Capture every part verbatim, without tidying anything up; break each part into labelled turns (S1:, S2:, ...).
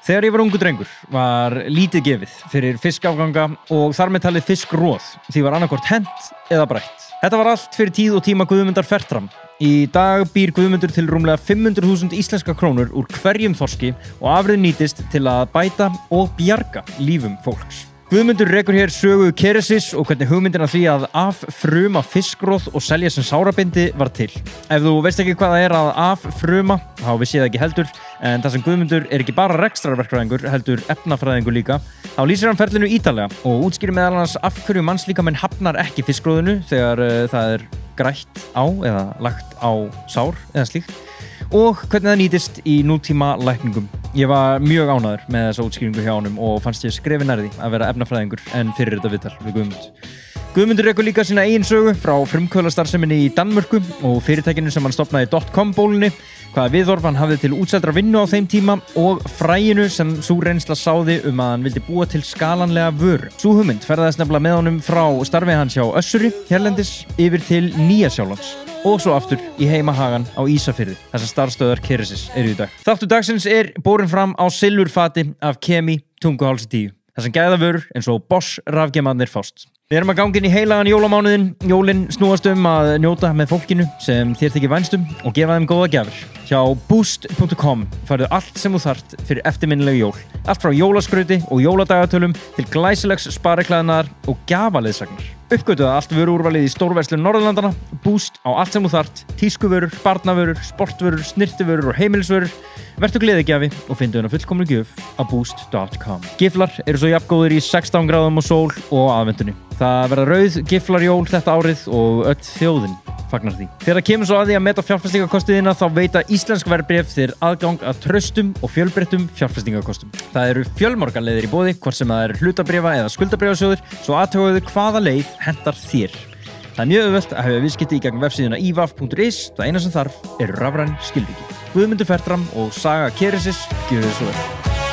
S1: Þegar ég var ungur drengur var lítið gefið fyrir fiskafganga og þar með talið fiskroð, því var annarkvort hent eða brætt. Þetta var allt fyrir tíð og tíma Guðmundar Fertram. Í dag býr Guðmundur til rúmlega fimm hundruð þúsund íslenska krónur úr hverjum þorski og afrið nýtist til að bæta og bjarga lífum fólks. Guðmundur rekur hér sögu keresis og hvernig hugmyndin af því að affruma fiskroð og selja sem sárabindi var til. Ef þú veist ekki hvað það er að affruma, þá vissi ég það ekki heldur, en það sem Guðmundur er ekki bara rekstrarverkfræðingur, heldur efnafræðingur líka, þá lýsir hann ferlinu ítarlega og útskýrir meðal annars af hverju mannslíkaminn hafnar ekki fiskroðinu þegar uh, það er grætt á eða lagt á sár eða slíkt, og hvernig það nýtist í nútíma lækningum. Ég var mjög ánægður með þessa útskýringu hjá honum og fannst ég skrefi nær því að vera efnafræðingur en fyrir þetta viðtal við Guðmund. Guðmundur rekur líka sína eigin sögu frá frumkvöðlastarfseminni í Danmörku og fyrirtækinu sem hann stofnaði dot-com bólunni, hvaða viðhorf hann hafði til útseldra vinnu á þeim tíma og fræinu sem sú reynsla sáði um að hann vildi búa til skalanlega vöru. Sú hugmynd ferðaðist nefnilega með honum frá starfi hans hjá Össuri hérlendis yfir til Nýja-Sjálands og svo aftur í heimahagan á Ísafirði, þar sem starfstöðvar keresis eru í dag. Þáttur dagsins er borin fram á silfurfati af Kemi Tunguhálsi tíu, þar sem gæðavörur eins og Bosch rafgeymarnir fást. Við erum að ganga inn í heilagan jólamánuðinn. Jólin snúast um að njóta með fólkinu sem þér þykir vænst um og gefa þeim góða gjafir. Hjá boost dot com færðu allt sem þú þarft fyrir eftirminnileg jól. Allt frá jólaskrauti og jóladagatölum til glæsilegs spariklæðnaðar og gjafaleðsagnar. Uppgötuðu allt vöruúrvalið í stórverslun Norðurlandana. Boost á allt sem þú þarft, tískuvörur, barnavörur, sportvörur, snyrtivörur og heimilisvörur. Vertu gleðigjafi og fyndu hennar fullkomnu gjöf á boost dot com. Giflar eru svo jafngóðir í sextán gráðum og sól og aðvendunni. Það verða rauð giflarjól þetta árið og öll þjóðin fagnar því. Þegar það kemur svo að því að meta fjárfestingarkostiðina þá veita íslensk verðbréf þér aðgang að traustum og fjölbreyttum fjárfestingarkostum. Það eru fjölmargar leiðir í boði, hvort sem það eru hlutabréfa eða skuldabréfasjóðir, svo athugaðu hvaða leið hentar þér. Það er mjög auðvelt að hafa viðskipti í gegnum vefsíðuna i v a f punktur is. Það eina sem þarf eru rafræn skilríki. Guðmundur Fertram og Saga Keresis, gjörðu þið svo vel.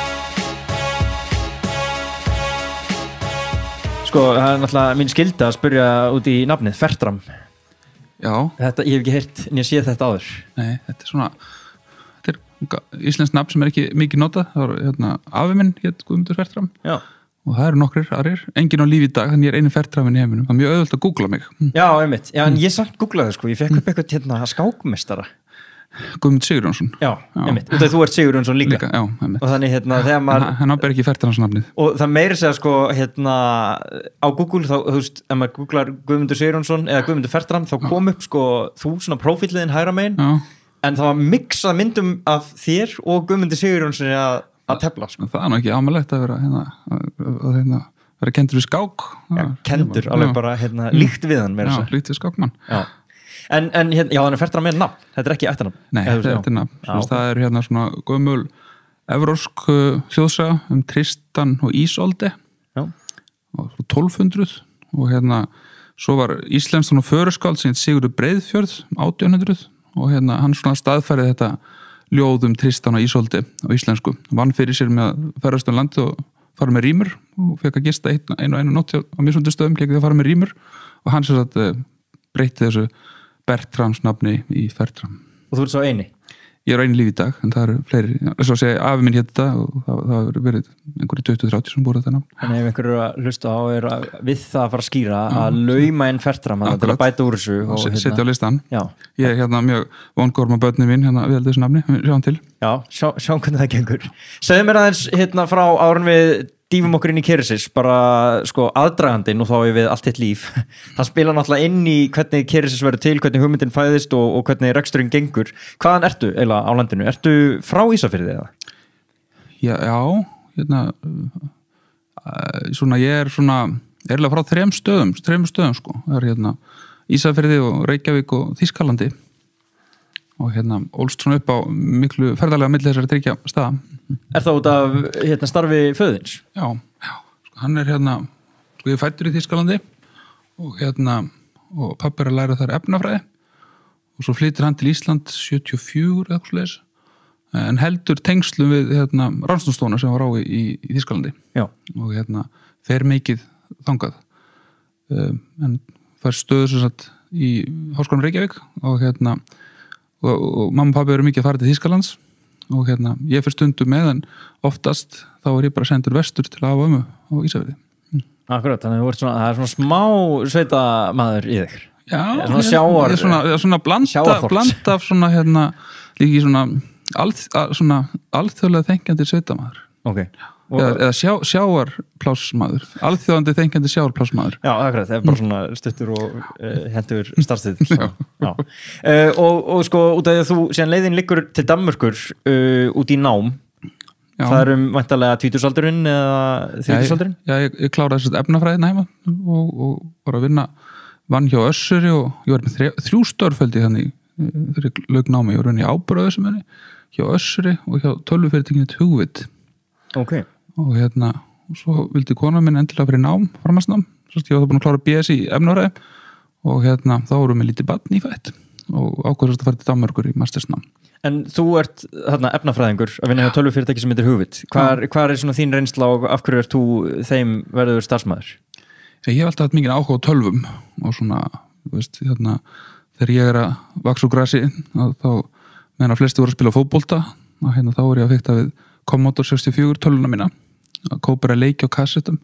S1: Sko, það er náttúrulega mín skylda að spyrja út í nafnið, Fertram.
S2: Já.
S1: Þetta, ég hef ekki heyrt en ég sé þetta áður.
S2: Nei, þetta er svona, þetta er íslenskt nafn sem er ekki mikið notað. Það var, hérna, afi minn hét Guðmundur Fertram. Já. Og það eru nokkrir aðrir, enginn á lífi í dag, þannig ég er einu Fertraminn í heiminum. Það er mjög auðvelt að googla mig.
S1: Já, einmitt. Já, en ég samt googlaði, sko. Ég fekk upp eitthvað hérna skákmeistara.
S2: Guðmund Sigurjónsson.
S1: Já, já. Einmitt. Og það þú ert Sigurjónsson líka. Líka,
S2: já, einmitt.
S1: Og þannig, hérna, þegar maður...
S2: Hann áber ekki Fertramsnafnið.
S1: Og það meiri segja, sko, hérna, á Google, þá, þú veist, ef maður googlar Guðmundur Sigurjónsson eða Guðmundur Fertram, þá kom upp, sko, þú svona prófíliðin hægra megin, en það var mixað myndum af þér og Guðmundur Sigurjónsson að að tefla, sko.
S2: Það er nú ekki amalegt að vera hérna, að hérna, vera kendur við skák.
S1: Já, kendur, alveg bara hérna, líkt við hann meira
S2: þess að. Já, líkt við skákmann. Já,
S1: en, en hérna, já, þannig Fertram er nafn, þetta er ekki ættarnafn.
S2: Nei, þetta er nafn. Það er hérna svona gömul evrósk þjóðsaga um Tristan og Ísolde. Já. Og tólf hundruð og hérna, svo var íslenskt svona föruskáld sem Sigurður Breiðfjörð átján hundruð og hérna, hann svona staðfærið þetta ljóðum Tristan og Ísolde á íslensku. Vann fyrir sér með að ferðast um landið og fara með rímur og fekk að gista einu og einu nótt á mismunandi stöðum gegn því að fara með rímur og hann sér að breytti þessu Bertrams nafni í Fertram.
S1: Og þú ert svo eini?
S2: Ég er eini líf í dag, en það eru fleiri. Þess að segja, afi minn hétt þetta og það, það hefur verið einhverju tuttugu til þrjátíu sem búið þetta nafn.
S1: Þannig ef einhverju eru að hlusta á er að við það að fara að skýra að lauma inn Fertram að til að bæta úr þessu.
S2: Og setja á listan. Já. Ég er hérna mjög vongóður með börnin mín hérna við þessu nafni, sjáum til.
S1: Já, sjá, sjáum hvernig það gengur. Segðu mér aðeins hérna frá árun við dýfum okkur inn í Keresis, bara sko aðdragandinn og þá er við allt þitt líf. Það spila náttúrulega inn í hvernig Keresis verður til, hvernig hugmyndin fæðist og, og hvernig reksturinn gengur. Hvaðan ertu eiginlega á landinu? Ertu frá Ísafirði eða?
S2: Já, já, hérna, svona ég er svona, erlega frá þrem stöðum, þrem stöðum sko. Það er hérna Ísafirði og Reykjavík og Þýskalandi. Og hérna ólst svona upp á miklu ferðarlega milli þessari tryggja staða.
S1: Er það út af hérna starfi föðins?
S2: Já, já. Sko, hann er hérna, sko ég er fæddur í Þýskalandi og hérna, og pabbi er að læra þar efnafræði og svo flytur hann til Ísland sjötíu og fjögur eða eitthvað svoleiðis, en heldur tengslum við hérna rannsóknastofuna sem var á í, í Þýskalandi. Já. Og hérna fer mikið þangað. Um, en fær stöðu sem sagt í Háskólanum Reykjavík og hérna og, og mamma og pabbi eru mikið að fara til Þýskalands og hérna, ég fyrir stundum með en oftast þá er ég bara sendur vestur til afa ömmu á Ísafirði.
S1: Mm. Akkurat, þannig að það er svona smá sveitamaður í þig.
S2: Já,
S1: svona sjávar,
S2: ég er svona, ég er svona blanda, blanda af svona hérna, líki svona, alð, svona alþjóðlega þengjandi sveitamaður.
S1: Ok.
S2: Eða, eða sjá, sjávarplásmaður, alþjóðandi þengjandi sjávarplásmaður.
S1: Já, akkurat, það er bara svona stuttur og uh, hendur starfstíð. Já. Já. Uh, og, og sko, út af því að þú, síðan leiðin liggur til Danmörkur uh, út í nám. Já. Það er um væntanlega tvítugsaldurinn eða þrítugsaldurinn?
S2: Já, ég, ég kláraði þess að efnafræðina heima og, og var að vinna, vann hjá Össuri og ég var með þrjá, þrjú störföldi þannig þegar ég lauk námi. Ég var vinna í ábyrgðaðu sem henni, hjá Össuri og hjá tölvufyrirtækinu Hugvit.
S1: Ok.
S2: Og hérna, og svo vildi kona minn endilega fyrir nám, framhaldsnám. Svo ég var það búin að klára B S í efnafræði og hérna, þá vorum við lítið barn í fætt og ákveðast að fara til Danmörkur í mastersnám.
S1: En þú ert þarna efnafræðingur að vinna hjá tölvufyrirtæki sem heitir Hugvit. Hvar, hvar er svona þín reynsla og af hverju ert þú þeim verður starfsmaður?
S2: Ég hef alltaf haft mikið áhuga á tölvum og svona, þú veist, hérna, þegar ég er að vaksa úr grasi, þá meðan að flesti voru að spila fótbolta, og hérna þá er ég að fikta við Commodore sextíu og fjögur tölvuna mína, að kópera leiki á kassettum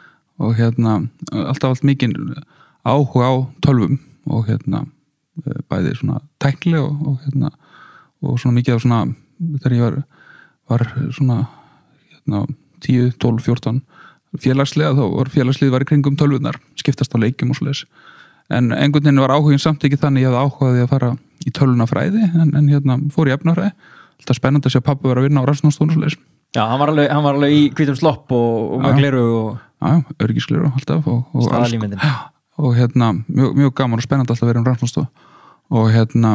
S2: og hérna, alltaf allt mikið áhuga á tölvum og hérna, bæði svona tæknilega og, og hérna, og svona mikið af svona, þegar ég var, var svona, hérna, tíu, tólf, fjórtán félagslega, þá var félagslið var í kringum tölvunar, skiptast á leikjum og svoleiðis. En einhvern veginn var áhugin samt ekki þannig ég hafði áhugaði að fara í tölvunafræði, en, en hérna fór í efnafræði. Alltaf spennandi að sjá pabbi vera að vinna á rannsóknarstofu og svoleiðis.
S1: Já, hann var alveg, hann var alveg í hvítum slopp og, og með gleru og...
S2: Já, öryggisgleru alltaf og, og,
S1: staðalímyndin.
S2: Og hérna, mjög, mjög gaman og spennandi alltaf að vera um rannsóknarstofu. Og hérna,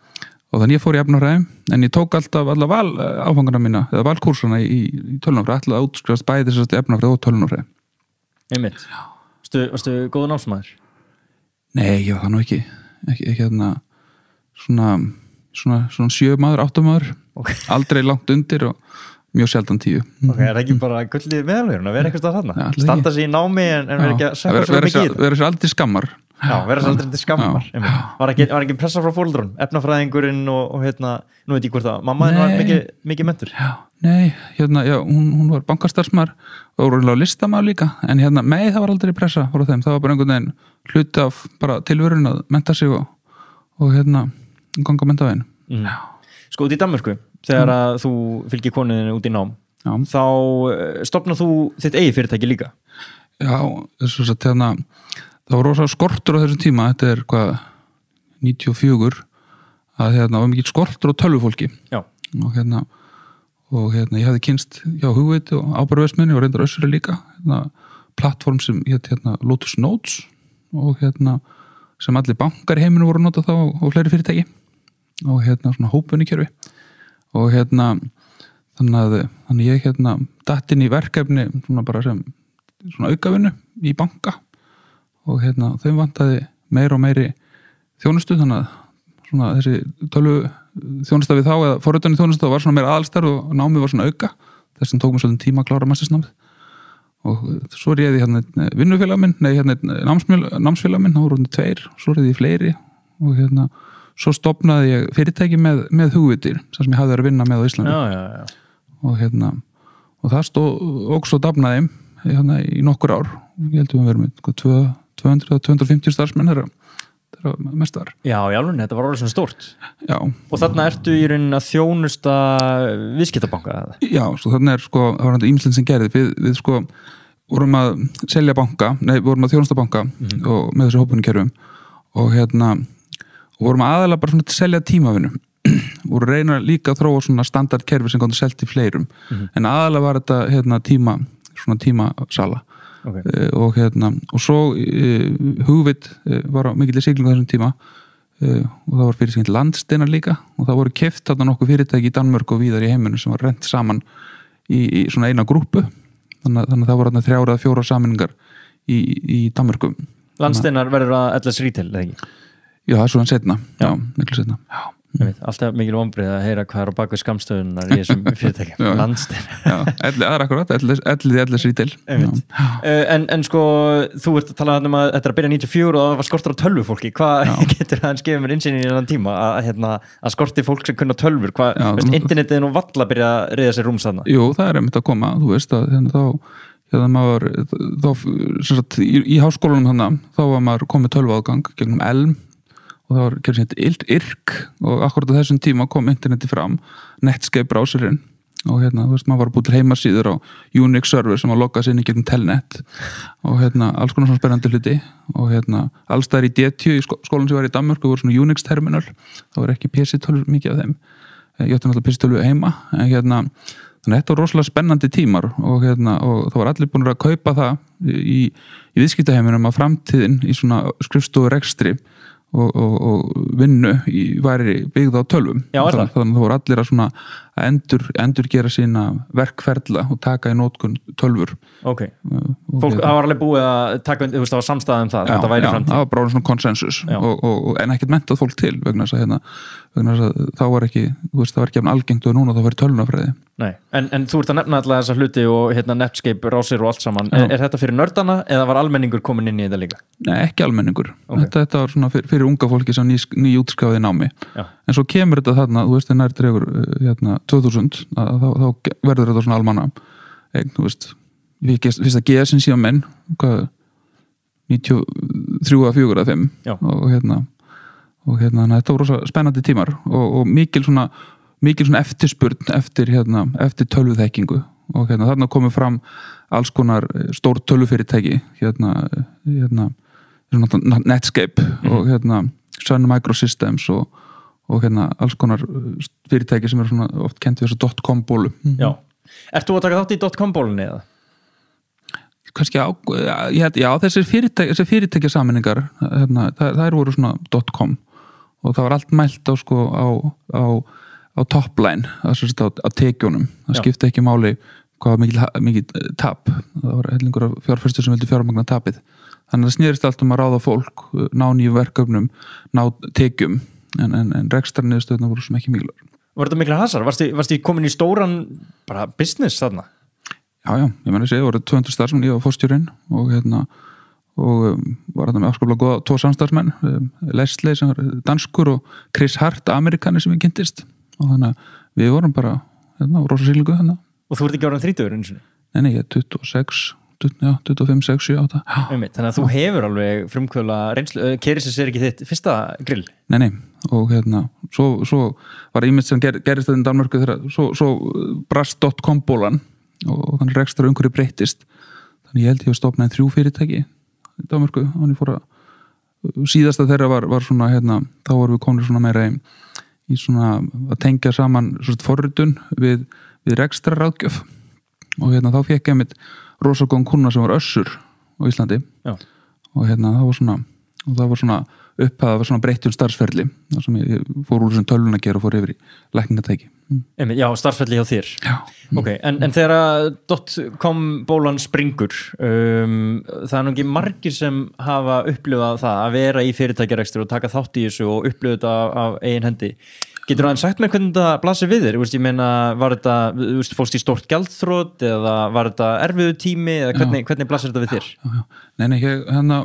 S2: og þannig ég fór í efnafræði, en ég tók alltaf alla val áfangana mína, eða valkúrsana í, í tölvunafræði, alltaf að útskrifast bæði þess að efnafræði og tölvunafræði.
S1: Einmitt. Varstu, varstu góður námsmaður?
S2: Nei, ég var það nú ekki, ekki, ekki hérna, svona, svona, svona sjö maður, átta maður, okay. Aldrei langt undir og mjög sjaldan tíu.
S1: Ok, er það ekki bara gullið meðalvegurinn að vera eitthvað stað þarna? Ja, standa sig í námi en, en vera ekki að sökka svo mikið í þetta?
S2: Vera sér aldrei skammar.
S1: Já, vera sér aldrei skammar. Var ekki, var ekki pressa frá fóreldrun, efnafræðingurinn og, og hérna, nú veit ég hvort að mamma þinn var mikið, mikið mentur.
S2: Já, nei, hérna, já, hún, hún var bankastarfsmaður og rúinlega listamaður líka, en hérna, nei, það var aldrei pressa frá þeim, það var bara einhvern veginn hluti af bara tilvörun að mennta sig og, og hérna, ganga mentaveginn.
S1: Mm. Sko, út í Danmörku, þegar að þú fylgir konuðinu út í nám, já. Þá stofnar þú þitt eigi fyrirtæki líka?
S2: Já, þess að hérna, það var rosa skortur á þessum tíma, þetta er hvað, níutíu og fjögur, að hérna var mikið skortur á tölvufólki. Já. Og hérna, og hérna, ég hafði kynst hjá Hugvit og ábyrgðarvestmenni og reyndar Össuri líka, hérna, plattform sem hét hérna Lotus Notes og hérna, sem allir bankar í heiminu voru að nota þá og fleiri fyrirtæki og hérna svona hópvinnukerfi og hérna þannig að þannig ég hérna datt inn í verkefni svona bara sem svona aukavinnu í banka og hérna þeim vantaði meira og meiri þjónustu þannig að svona þessi tölvu þjónusta við þá eða forritunni þjónusta var svona meira aðalstarf og námið var svona auka þess sem tók mér svolítið tíma að klára mastersnámið og svo réði hérna vinnufélag minn, nei hérna námsfélag minn, þá voru hérna tveir, svo réði ég fleiri og hérna svo stofnaði ég fyrirtæki með, með Hugvitir sem ég hafði verið að vinna með á Íslandi
S1: já, já, já.
S2: og hérna og það stóð og svo dafnaði hérna í nokkur ár ég held að við verðum með tvö hundruð til tvö hundruð og fimmtíu starfsmenn þeirra mest var.
S1: Já, í alveg, þetta var orðið svona stórt.
S2: Já.
S1: Og þarna ertu í rauninni að þjónusta viðskiptabanka eða?
S2: Já, svo þarna er sko, það var þetta ýmislegt sem gerði við, við sko vorum að selja banka, nei, við vorum að þjónusta banka mm-hmm. og með þessu hópunarkerfum og hérna og vorum aðalega bara svona til að selja tímavinu voru reyna líka að þróa svona standardkerfi sem komið selt í fleirum mm-hmm. en aðalega var þetta hérna tíma svona tímasala okay. uh, og hérna og svo uh, Hugvit uh, var á mikilvæg siglingu þessum tíma uh, og það var fyrir sig landsteinar líka og það voru keypt þarna nokkuð fyrirtæki í Danmörk og víðar í heiminu sem var rent saman í, í svona eina grúppu þannig, þannig að það voru þarna þrjár eða fjórar sameiningar í, í Danmörku.
S1: Landsteinar verður að L S Retail, eða ekki?
S2: Já, það er svona setna, já, já miklu setna. Já.
S1: veit, alltaf mikil vonbrigði að heyra hvað er á bakvið skammstöðunar í þessum fyrirtækjum landstæð.
S2: Já, það er akkurat, ellið ellið retail.
S1: En, en sko, þú ert að tala um að þetta er að byrja níutíu og fjögur og það var skortur á tölvufólki. Hvað getur það að gefa mér innsýn í þennan tíma að, hérna, að skorti fólk sem kunna tölvur? Hvað, já, veist, internetið er nú valla að byrja að reyða sér rúms þarna?
S2: Jú, það er einmitt að koma, þú veist að hérna, þá, hérna, maður, þá sem sagt, í, í háskólanum þannig, þá var maður komið tölvuaðgang gegnum Elm og það var gerðið hérna I R K og akkurat á þessum tíma kom interneti fram, Netscape browserinn og hérna, þú veist, maður var að búið til heimasíður á Unix server sem að logga sig inn í gegnum Telnet og hérna, alls konar svona spennandi hluti og hérna, alls staðar í D tíu í skólanum sem var í Danmörku voru svona Unix terminal, það var ekki P C-tölvur mikið af þeim, ég átti náttúrulega P C-tölvu heima, en hérna, þannig að þetta var rosalega spennandi tímar og hérna, og það var allir búin að kaupa það í, í viðskiptaheiminum að framtíðin í svona skrifstofu rekstri og, og, og vinnu í væri byggð á tölvum.
S1: Já,
S2: þannig, þannig að það voru allir að svona að endur, endur gera sína verkferla og taka í nótkun tölvur.
S1: Ok, fólk, það var alveg búið að taka, þú veist, það var samstæðum það,
S2: já,
S1: þetta væri
S2: já,
S1: framtíð.
S2: Já, það var bara svona konsensus og, og, en ekkert mentað fólk til vegna þess að, hérna, vegna þess að þá var ekki, þú veist, það var ekki eftir algengt og núna það var tölvunafræði.
S1: Nei, en, en þú ert að nefna alltaf þessa hluti og hérna Netscape, Rásir og allt saman. Er, er þetta fyrir nördana eða var almenningur komin inn í þetta líka?
S2: Nei, ekki almenningur.
S1: Okay.
S2: Þetta, þetta var svona fyrir, fyrir unga fólki sem ný, ný útskráði námi.
S1: Já.
S2: En svo kemur þetta þarna, þú veist, það nær dregur hérna tvö þúsund, að, þá, þá verður þetta svona almanna. Einn, þú veist, fyrst að G S-in síðan menn, hvað, níutíu og þrjú að fjögur að fimm og hérna, og hérna, þetta voru rosa spennandi tímar og, og mikil svona mikil svona eftirspurn eftir, hérna, eftir tölvuþekkingu og hérna, þarna komið fram alls konar stór tölvufyrirtæki hérna, hérna Netscape mm. og hérna Sun Microsystems og, og hérna alls konar fyrirtæki sem er svona oft kent við þessu dot-com bólu.
S1: Já. Ert þú að taka þátt í dot-com bólunni eða?
S2: Kannski á, já, já þessir fyrirtæki, þessir fyrirtæki saminningar hérna, það, það eru voru svona dot-com og það var allt mælt á sko á, á á topline, á, á tekjunum það skipti ekki máli hvað mikið, mikið tap, það var hellingur af fjárfæstur sem vildi fjármagna tapið þannig að það snýrist allt um að ráða fólk ná nýjum verkefnum, ná tekjum en, en, en rekstrarniðurstöðna voru sem ekki mikilvægur.
S1: Var þetta mikla hasar? Varst þið komin í stóran bara business þarna?
S2: Já, já, ég menn að segja, það voru tvö hundruð starfsmenn, ég var forstjórinn og hérna og um, var þetta með afskaplega góða tvo samstarfsmenn, um, Leslie sem var danskur og Chris Hart, amerikani sem við kynntist og þannig að við vorum bara hérna, rosa siglingu hérna.
S1: Og þú ert ekki ára þrítugur eins og?
S2: Nei, nei, ég er tuttugu og sex, tuttugu, já, tuttugu og fimm, sex, sjö, átta.
S1: Þannig að þú hefur alveg frumkvöla reynslu, Keresis er ekki þitt fyrsta grill?
S2: Nei, nei, og hérna, svo, svo var ímynd sem ger, gerist þetta í Danmörku þegar, svo, svo brast dot-com bólan og þannig rekstra umhverju breyttist. Þannig ég held ég að stofnaði þrjú fyrirtæki í Danmörku, þannig fór að síðasta þeirra var, var svona, hérna, þá vorum við komin svona meira í í svona að tengja saman svona forritun við, við rekstra ráðgjöf og hérna þá fekk ég mitt rosa góðan kuna sem var Össur á Íslandi. Já. Og hérna það var svona og það var svona upphæða, það var svona breyttjum starfsferli þar sem ég fór úr þessum tölvun að gera og fór yfir í lækningatæki.
S1: Mm. Já, starfsferli hjá þér.
S2: Já.
S1: Ok, en, en þegar dot-com bólan springur um, það er nú ekki margir sem hafa upplifað það að vera í fyrirtækjarekstur og taka þátt í þessu og upplifa þetta af, af eigin hendi. Getur þú aðeins sagt mér hvernig þetta blasir við þér? Ég meina, var þetta, þú veist, fórst í stórt gjaldþrot eða var þetta erfiðu tími eða hvernig, hvernig blasir þetta við þér?
S2: Já, já. Nei, nei, ég, hérna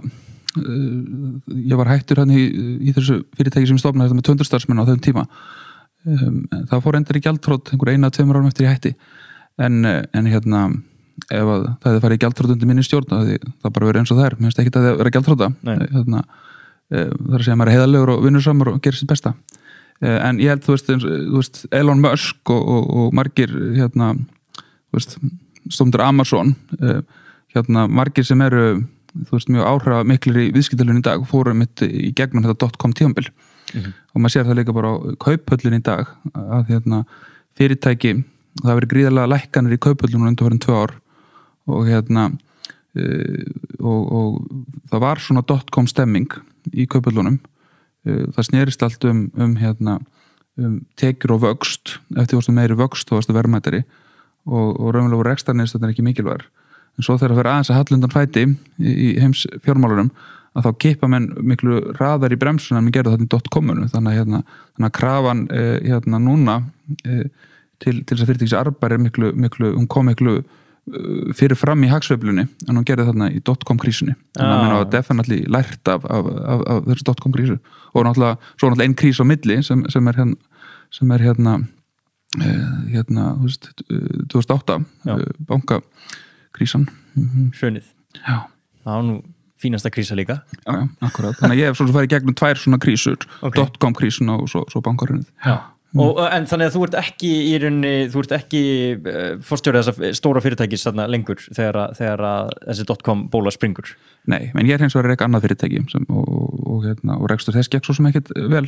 S2: ég var hættur hann í, í þessu fyrirtæki sem stofnaði þetta með tvö hundruð starfsmenn á þeim tíma um, það fór endur í gjaldþrot einhver eina, tveimur árum eftir ég hætti en, en hérna ef að, það hefði farið í gjaldþrot undir minni stjórn það, það bara verið eins og það er, mér finnst ekki að það vera gjaldþrota hérna, það er að segja að maður er heiðarlegur og vinnursamur og gerir sitt besta en ég held, þú veist, þú veist Elon Musk og, og, og margir hérna, þú veist, stofndur Amazon hérna, margir sem eru þú veist, mjög áhrifa miklir í viðskiptalun í dag fórum mitt í gegnum þetta dot-com tímabil mm-hmm. og maður sér það líka bara á kauphöllin í dag að hérna, fyrirtæki, það verið gríðarlega lækkanir í kauphöllunum undir fyrir tvö ár og hérna uh, og, og það var svona dot-com stemming í kauphöllunum uh, það snerist allt um, um hérna um tekjur og vöxt eftir varstu meiri vöxt og varstu verðmættari og, og raunverulega voru rekstrarniðurstöðnar ekki mikilvægar en svo þegar það fyrir aðeins að hallundan fæti í, í heims fjármálunum að þá kippa menn miklu raðar í bremsuna en við gerðum þetta í dot-comunu þannig að, hérna, þannig að krafan eh, hérna núna eh, til, til þess að fyrirtækis Arbar er miklu, miklu, hún kom miklu uh, fyrir fram í hagsveiflunni en hún gerði þarna í dot-com krísunni þannig að menn hafa definitely lært af, af, af, af þessu dot-com krísu og náttúrulega, svo náttúrulega einn krís á milli sem, sem er hérna, sem er hérna, eh, hérna þú veist, tvö þúsund og átta eh, bankakrísan mm-hmm.
S1: Hrunið
S2: Já.
S1: Það var nú fínasta krísa líka.
S2: Já, já, akkurat. Þannig að ég hef svona farið gegnum tvær svona krísur, okay. dot-com krísuna og svo, svo bankarunnið.
S1: Já. Mm. Og, en þannig að þú ert ekki í rauninni, þú ert ekki uh, forstjórið þessa stóra fyrirtækis þarna lengur þegar, þegar þessi dot-com bóla springur?
S2: Nei, menn ég er hins vegar ekki annað fyrirtæki sem, og, og, hérna, og rekstur þess gekk svo sem ekkert vel.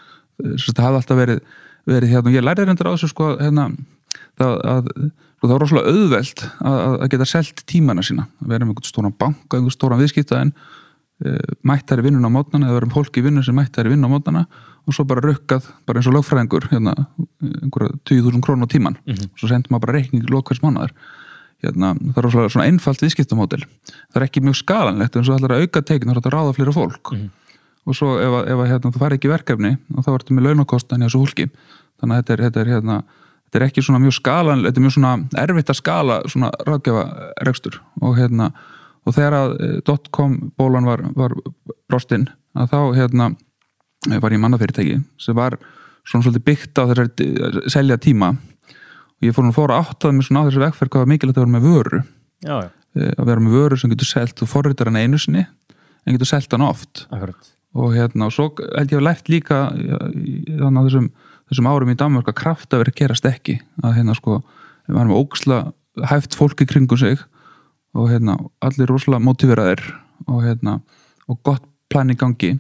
S2: Það hafði alltaf verið, verið hérna, og ég lærði reyndar á þessu sko, hérna, það, að, það var rosalega auðvelt að, að geta selt tímana sína, að vera með einhvern stóran banka, einhvern stóran viðskipta en uh, mættari vinnun á mótnana eða verðum fólki í vinnu sem mættari vinnu á mótnana og svo bara rukkað, bara eins og lögfræðingur hérna, einhverja tíu þúsund krónur á tíman mm -hmm. svo sendur maður bara reikning í lok hvers mánaðar hérna, það er svona einfalt viðskiptamódel það er ekki mjög skalanlegt en svo ætlar að auka tekin, þá er þetta að ráða fleira fólk mm -hmm. og svo ef, ef hérna, þú fari ekki verkefni og þá ertu með launakostnaðin í þessu fólki þannig að þetta er, þetta er, hérna, þetta er ekki svona mjög skalanlegt, þetta er mjög svona erfitt að skala svona ráðgjafa rekstur og hérna, og þegar að dot-com bólan var, var brostinn að þá hérna var ég mannafyrirtæki sem var svona svolítið byggt á þessar selja tíma og ég fór nú fór að áttaði mig svona á þessu vegferð hvað var mikilvægt að vera með vöru
S1: já, já.
S2: að vera með vöru sem getur selt og forritar hann einu sinni en getur selt hann oft
S1: Akkurat.
S2: og hérna og svo held ég að lært líka þannig að þessum, þessum árum í Danmörk að kraftaverk gerast ekki að hérna sko við varum ógeðslega hæft fólk í kringum sig og hérna allir rosalega mótiveraðir og hérna og gott plan í gangi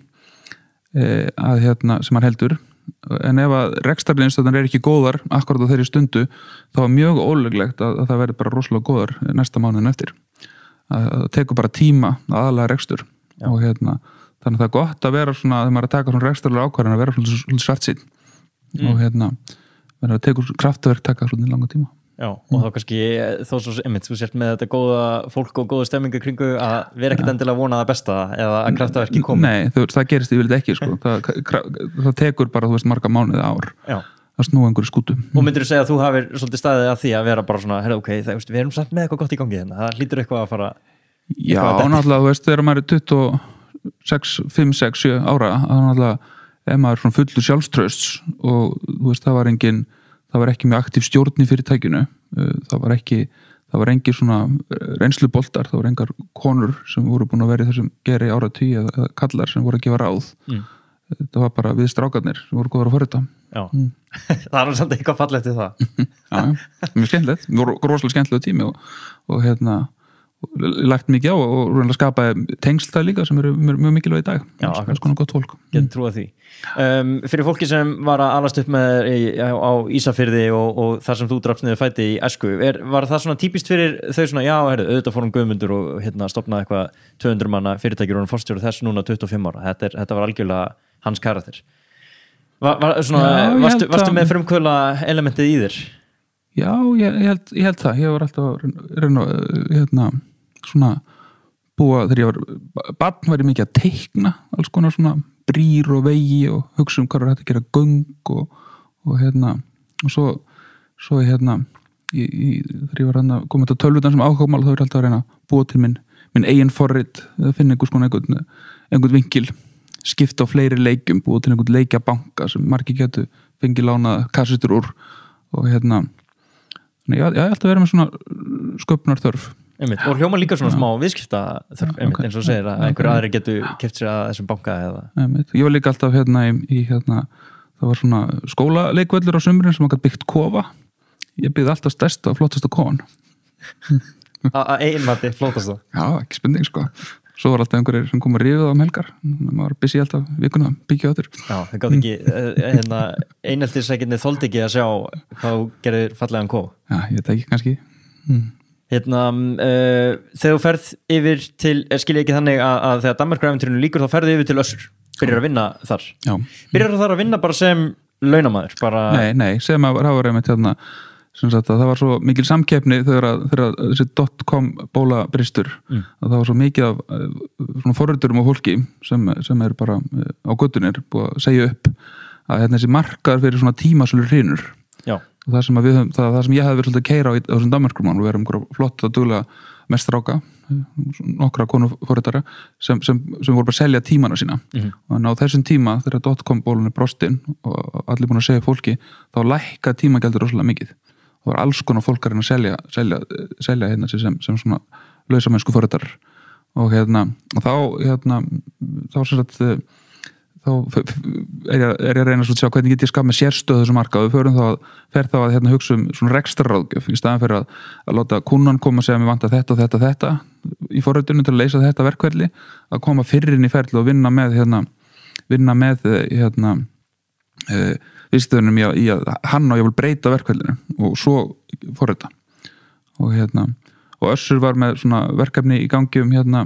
S2: að hérna sem hann heldur en ef að rekstrarlinstöðan er ekki góðar akkurat á þeirri stundu þá er mjög óleglegt að, að það verður bara rosalega góðar næsta mánuðin eftir að það tekur bara tíma að aðlaga rekstur Já. og hérna þannig að það er gott að vera svona þegar maður er að taka svona rekstrarlega ákvarðan að vera svona svartsýnn mm. og hérna verður að tekur kraftaverk taka svona langa tíma
S1: Já, og þá kannski þó svo einmitt, þú sért með þetta góða fólk og góða stemmingu kringu að vera ekkert endilega að vona það besta eða að kraftaverki komi.
S2: Nei, þú, það gerist yfirleitt ekki, sko. það, það tekur bara, þú veist, marga mánuði ár Já. að snúa einhverju skútu.
S1: Og myndir þú segja að þú hafir svolítið staðið að því að vera bara svona, herra, ok, það, veist, við erum samt með eitthvað gott í gangi hérna, það hlýtur eitthvað að fara
S2: Já, náttúrulega, þú veist, þegar maður er tuttugu og sex, fimm, sex, sjö ára, þá náttúrulega er maður svona fullur sjálfstrausts og þú veist, það var engin það var ekki mjög aktív stjórn í fyrirtækinu það var ekki, það var engin svona reynsluboltar, það var engar konur sem voru búin að vera í þessum geri áratugi eða kallar sem voru að gefa ráð mm. það var bara við strákarnir sem voru góður að forrita
S1: mm. Það er samt eitthvað fallegt í það
S2: Já, mjög skemmtilegt, rosalega skemmtilegu tími og, og hérna lagt mikið á og rúinlega skapaði tengsl það líka sem eru mjög mikilvæg í dag
S1: Já,
S2: svona gott fólk
S1: Get trúa því um, Fyrir fólki sem var að alast upp með í, á, á Ísafirði og, og þar sem þú drafst niður fæti í æsku er, var það svona típist fyrir þau svona já, herru, auðvitað fórum Guðmundur og hérna stofnaði eitthvað tvö hundruð manna fyrirtækjur og forstjóri þess núna tuttugu og fimm ára þetta, er, þetta var algjörlega hans karakter var, var, svona, já, varstu, varstu með frumkvöla elementið í þér?
S2: Já, ég, ég, held, ég held það ég var alltaf reyna, hérna svona búa þegar ég var barn var ég mikið að teikna alls konar svona brýr og vegi og hugsa um hvað er hægt að gera göng og, og hérna og svo, svo hérna í, í, þegar ég var hann að koma til tölvutan sem áhugamál þá er alltaf að reyna að búa til minn, minn eigin forrit eða finna einhvers konar einhvern, einhvern vinkil skipta á fleiri leikjum búa til einhvern leikjabanka sem margir getur fengið lánað kassitur úr og hérna ég ætla að vera með svona sköpunar þörf
S1: Einmitt. Og hljóma líka svona smá viðskipta þörf, einmitt, okay. eins og segir að einhver aðri getur keypt sér að þessum banka eða
S2: einmitt. Ég var líka alltaf hérna í, í hérna, það var svona skólaleikvöllur á sumrin sem maður gæti byggt kofa ég byggði alltaf stærsta og flottasta kofan
S1: Að einmati flottasta?
S2: Já, ekki spurning sko Svo var alltaf einhverjir sem kom að rífið á um helgar maður var busy alltaf vikuna byggja áttur
S1: Já, það gátt ekki hérna, eineltisækinni þoldi ekki að sjá hvað þú gerir fallegan kof
S2: Já, ég veit ekki kannski hmm.
S1: Hérna, uh, þegar þú ferð yfir til, skil ég ekki þannig að, að þegar Danmörkur-ævintýrinu líkur þá ferðu yfir til Össur byrjar að vinna þar
S2: Já.
S1: Byrjar þú þar að vinna bara sem launamaður? Bara...
S2: Nei, nei, sem að hafa reynd hérna, sem sagt að það var svo mikil samkeppni þegar að, þegar að þessi dot-com bóla bristur mm. að það var svo mikið af svona forriturum og fólki sem, sem er bara á göttunir búið að segja upp að hérna þessi markaður fyrir svona tímasölur hrynur og það sem, að við, það, það sem ég hefði verið svolítið að keyra á í þessum Danmerkurmál og vera um flott og duglega mest stráka, nokkra konuforritara sem, sem, sem voru bara að selja tímana sína mm-hmm. og á þessum tíma þegar dot-com bólun er brostinn og allir búin að segja fólki þá lækka tímagjaldur rosalega mikið og það var alls konar fólk að selja, selja, selja hérna sem, sem svona lausamennsku forritarar og hérna og þá hérna þá sem sagt þá er ég, er ég að reyna að sjá hvernig get ég skapa með sérstöðu þessum marka og við förum þá að fer þá að hérna hugsa um svona rekstrarráðgjöf í staðan fyrir að, að láta kunnan koma að segja að mér vantar þetta og þetta og þetta í forritinu til að leysa þetta verkferli að koma fyrir inn í ferli og vinna með hérna, vinna með hérna e, viðstöðunum í að, í að hann og ég vil breyta verkferlinu og svo forrita og hérna og Össur var með svona verkefni í gangi um hérna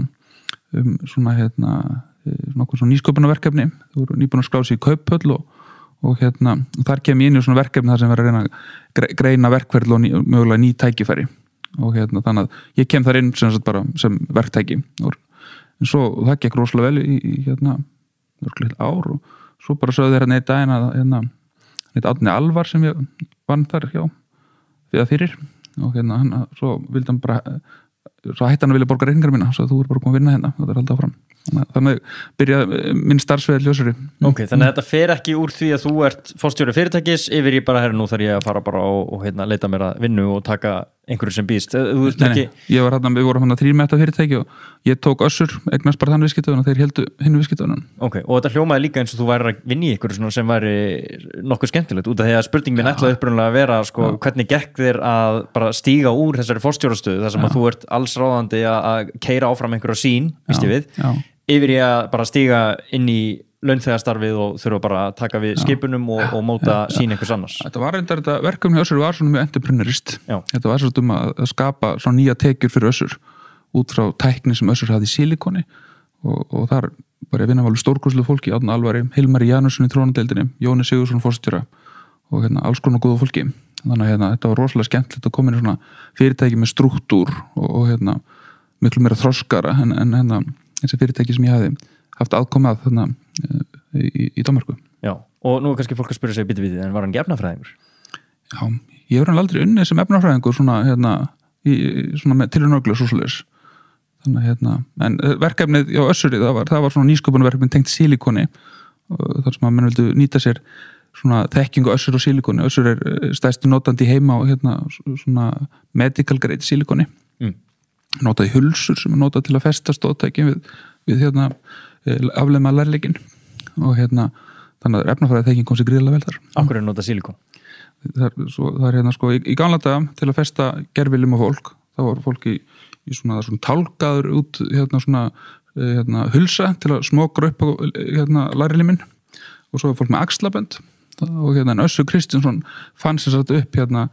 S2: um svona hérna nokkuð svona nýsköpunarverkefni þú voru nýbúin að skrá sig í kauphöll og, og hérna, og þar kem ég inn í svona verkefni þar sem verður að reyna að greina verkferðl og ný, mögulega ný tækifæri og hérna, þannig að ég kem þar inn sem, bara, sem verktæki og en svo, og það gekk rosalega vel í, í hérna, örglega ár og svo bara sögðu þér hérna einn daginn að hérna, hérna Árni Alvar sem ég vann þar hjá við að fyrir og hérna, hann, svo vildi hann bara svo hætti hann að vilja borga reikningar mína svo þú er bara komið að vinna hérna, það er alltaf fram þannig byrjaði minn starfsveið ljósari
S1: Ok, þannig að þetta fer ekki úr því að þú ert forstjóri fyrirtækis yfir ég bara, herri, nú þarf ég að fara bara og, og hérna, leita mér að vinnu og taka einhverju sem býst þú ert ekki...
S2: Nei, ég var hérna, við vorum hérna þrír með þetta fyrirtæki og ég tók Össur, eignast bara þann viðskiptöðun og þeir heldu hinn viðskiptöðunum
S1: Ok, og þetta hljómaði líka eins og þú væri að vinna í einhverju sem væri nokkuð skemmtilegt út af því að spurning minn ætlaði upprunalega að vera sko, hvernig gekk þér að bara stíga úr þessari forstjórastöðu þar sem að þú ert allsráðandi að keyra áfram einhverja sín, víst ég við yfir ég að bara stíga inn í launþegastarfið og þurfa bara að taka við skipunum og, og móta já, sín einhvers annars.
S2: Þetta var reyndar, þetta verkefni Össur var svona mjög entrepreneurist. Þetta var svona um að skapa svona nýja tekjur fyrir Össur út frá tækni sem Össur hafði í silikoni og, og þar var ég að vinna alveg stórkurslu fólki, Árni Alvari, Hilmari Janusson í trónadeildinni, Jóni Sigurðsson forstjóra og hérna alls konar góða fólki. Þannig að hérna, þetta var rosalega skemmtilegt að koma inn í svona fyrirtæki með strúktúr og, og hérna miklu meira þroskara en, en hérna þessi fyrirtæki sem ég hafði haft aðkomað þarna í, í Danmörku.
S1: Já, og nú er kannski fólk að spyrja sig bitið við en var hann ekki efnafræðingur?
S2: Já, ég hefur hann aldrei unnið sem efnafræðingur svona, hérna, í, svona með tilunöglu svo svoleiðis. Þannig hérna, en verkefnið á Össuri, það var, það var svona nýsköpunarverkefni tengt silikoni þar sem að menn vildu nýta sér svona þekkingu Össur og silikoni. Össur er stærsti notandi heima og hérna svona medical grade silikoni. Mm. Notaði hulsur sem er notað til að festa stóðtæki við, við hérna afleima lærleikin og hérna þannig að efnafræði þekking kom sér gríðarlega vel þar.
S1: Akkur er notað silikon?
S2: Það er, svo, það er hérna sko í, í gamla daga til að festa gerviljum á fólk, þá var fólk í, í svona, svona tálkaður út hérna svona hérna, hulsa til að smokra upp á hérna læriliminn og svo er fólk með axlabönd og hérna Össur Kristinsson fann sér satt upp hérna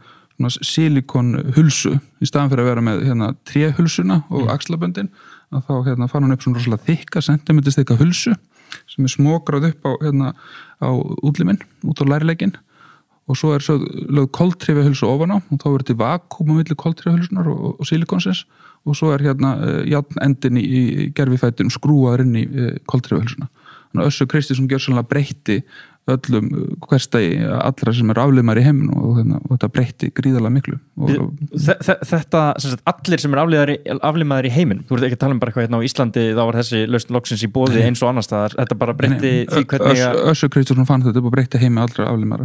S2: silikon hulsu í staðan fyrir að vera með hérna tréhulsuna og mm. axlaböndin að þá hérna fann hann upp svona rosalega þykka sentimeters þykka hulsu sem er smokrað upp á hérna á útliminn, út á lærileikin og svo er svo lögð koltrífi hulsu ofan á og þá er þetta vakúm á milli koltrífi hulsunar og, og silikonsins og svo er hérna uh, járn endin í, í gerfifættunum skrúaður inn í uh, koltrífi hulsuna. Þannig að Össur Kristinsson gjör sannlega breytti öllum hverstagi allra sem er aflimar í heiminu og, og þetta breytti gríðarlega miklu og,
S1: Þetta, sem sagt, allir sem er aflimaður í heiminu þú ert ekki að tala um bara eitthvað hérna á Íslandi þá var þessi lausn loksins í boði eins og annars staðar þetta bara breytti því hvernig
S2: að Össur Kristinsson fann þetta upp og breytti heimi allra aflimara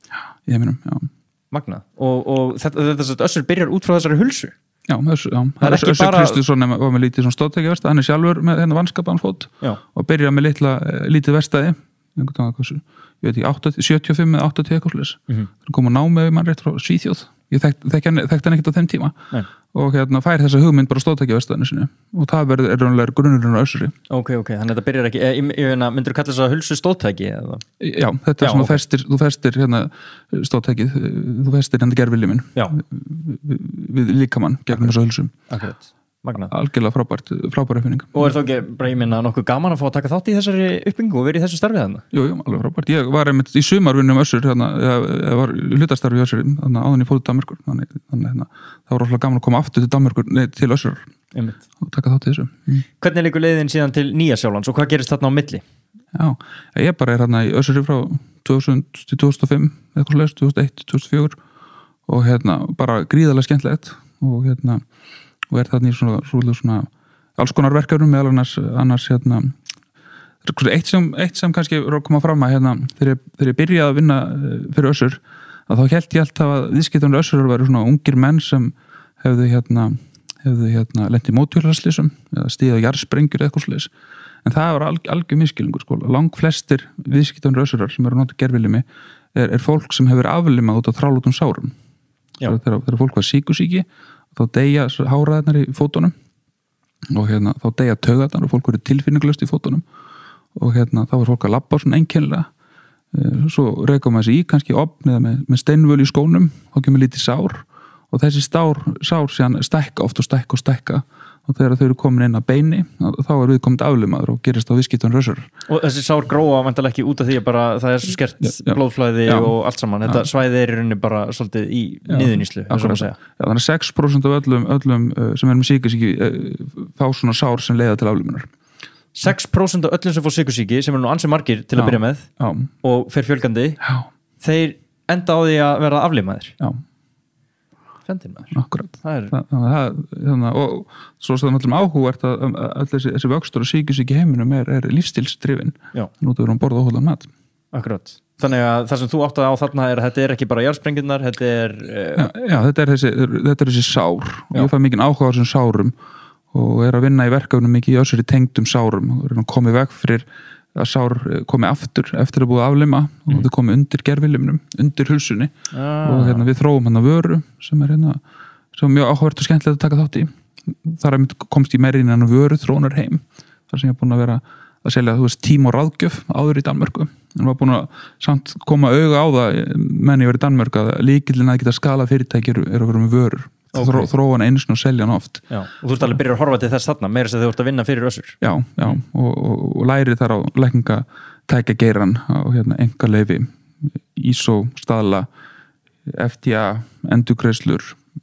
S2: í heiminum, já
S1: Magnað, og, og þetta, þetta Össur byrjar út frá þessari hulsu
S2: Já, Össur, já. Össur bara... Kristinsson var með lítið stóðtæki versta, hann er sjálfur með hennar vanskapaðan fót já. Og byrjar með litla, lítið verstaði einhvern veginn hversu, ég veit ekki, áttatíu, sjötíu og fimm eða áttatíu eitthvað slis. Mm-hmm. Það kom að ná með mann rétt frá Svíþjóð. Ég þekkt, þekkt hann, þekkt hann ekkert á þeim tíma. Nei. Og hérna fær þessa hugmynd bara stóðtækjaverstaðinu sinni. Og það verður er raunlega grunnurinn á Össuri.
S1: Ok, ok, þannig að þetta byrjar ekki, ég, ég veina, myndur þú kalla þess að hulsu stóðtæki? Eða?
S2: Já, þetta er svona, okay. festir, þú festir hérna stóðtækið, þú festir hérna gerfiliminn við, við líkamann gegnum þessu hulsum.
S1: Akkurat. Magnað.
S2: Algjörlega frábært, frábært uppbygning.
S1: Og er þá ekki, bara ég minna, nokkuð gaman að fá að taka þátt í þessari uppbyggingu og verið í þessu starfið þarna?
S2: Jú, jú, alveg frábært. Ég var einmitt í sumarvinnum Össur, þarna, ég var hlutastarfi í Össur, þannig að áðan ég fór til Danmerkur, þannig að það var rosalega gaman að koma aftur til Danmerkur, nei, til Össur og taka þátt í þessu. Mm.
S1: Hvernig liggur leiðin síðan til Nýja-Sjálands og hvað gerist þarna á milli?
S2: Já, ég bara er hérna í Össuri frá tvö þúsund til tvö þúsund og fimm, eitthvað slags, tvö þúsund og eitt til tvö þúsund og fjögur og hérna bara gríðarlega skemmtilegt og hérna og er þarna í svona, svona, svona alls konar verkefnum meðal annars, annars hérna eitt sem, eitt sem kannski er að koma fram að hérna þegar ég, þegar ég byrjaði að vinna fyrir Össur að þá held ég alltaf að viðskiptavinir Össur væri svona ungir menn sem hefðu hérna hefðu hérna lent í mótjörðarslysum eða stíðað jarðsprengjur eða eitthvað svoleiðis. En það var alg, algjör miskilningur sko. Lang flestir viðskiptavinir Össurar sem eru að nota gervilimi er, er fólk sem hefur aflimað út á þrálátum sárum. Þegar, þegar fólk var síkusíki þá deyja háraðarnar í fótunum og hérna þá deyja taugarnar og fólk verið tilfinninglust í fótunum og hérna þá var fólk að labba svona einkennilega svo reykum maður þessi í kannski opn eða með, með steinvöl í skónum þá kemur lítið sár og þessi stár, sár síðan stækka oft og stækka og stækka og þegar þau eru komin inn að beini þá er við komið aflimaður og gerist á viðskiptavinir Össur. Og
S1: þessi sár gróa vantarlega ekki út af því að bara það er svo skert já, já, blóðflæði já, og allt saman. Þetta já. Svæði er í rauninni bara svolítið í niðurnýslu.
S2: Þannig að sex prósent af öllum, öllum sem er með sykursýki fá svona sár sem leiða til aflimunar.
S1: sex prósent af öllum sem fá sykursýki sem er nú ansi margir til að já, byrja með já. Og fer fjölgandi, já. Þeir enda á því að verða aflimaðir. Já.
S2: Akkurat það er... það, það, og svo er það náttúrulega áhugavert að öll þessi, þessi vöxtur og sykursýki í heiminum er, er lífstílsdrifin nú þú erum borða og hóðan mat.
S1: Akkurat, þannig að það sem þú áttaði á þarna er að þetta er ekki bara jarðsprengjurnar, þetta er uh...
S2: já, já, þetta er þessi, þetta er þessi sár og ég fæ mikinn áhuga á þessum sárum og er að vinna í verkefnum mikið í Össur í tengdum sárum og er að koma í veg fyrir að sár komi aftur eftir að búið að aflima mm. og þau komi undir gervilimnum, undir hulsunni ah. og hérna við þróum hérna vöru sem er hérna, sem er mjög áhugavert og skemmtilegt að taka þátt í. Þar komst ég meira inn en vöru þróunar heim, þar sem ég er búin að vera að selja, þú veist, tím og ráðgjöf áður í Danmörku, en var búin að samt koma auga á það, menn ég verið í Danmörku að líkillin að geta skala fyrirtæki er að vera með vörur. Okay. Þróa hann einu sinni og selja hann oft
S1: já. Og þú ert alveg byrjar að horfa til þess þarna meira sem þú ert að vinna fyrir Össur
S2: já, já, mm. og, og, og læri þar á lækninga tækja geiran á hérna, engaleyfi, í s o staðla, F D A endurgreiðslur,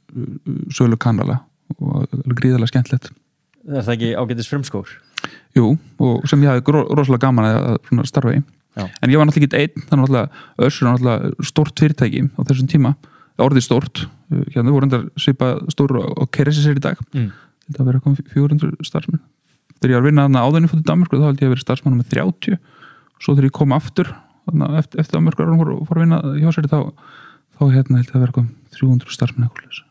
S2: sölu kannala og gríðarlega skemmtilegt.
S1: Er það ekki ágætis frumskór?
S2: Jú, og sem ég hafði rosalega gaman að starfa í já. En ég var náttúrulega ekki einn, þannig að Össur er náttúrulega stórt fyrirtæki á þessum tíma orðið stórt, hérna voru endar svipa stóru og keiri sér í dag mm. þetta verið að koma fjögur hundruð starfsmenn þegar ég var að vinna þarna áðurinn fór til Danmörku þá held ég að verið starfsmenn með þrjátíu og svo þegar ég kom aftur þarna, eftir, eftir Danmörku og fór, fór að vinna hjá sér þá, þá hérna held ég að verið að koma þrjú hundruð starfsmenn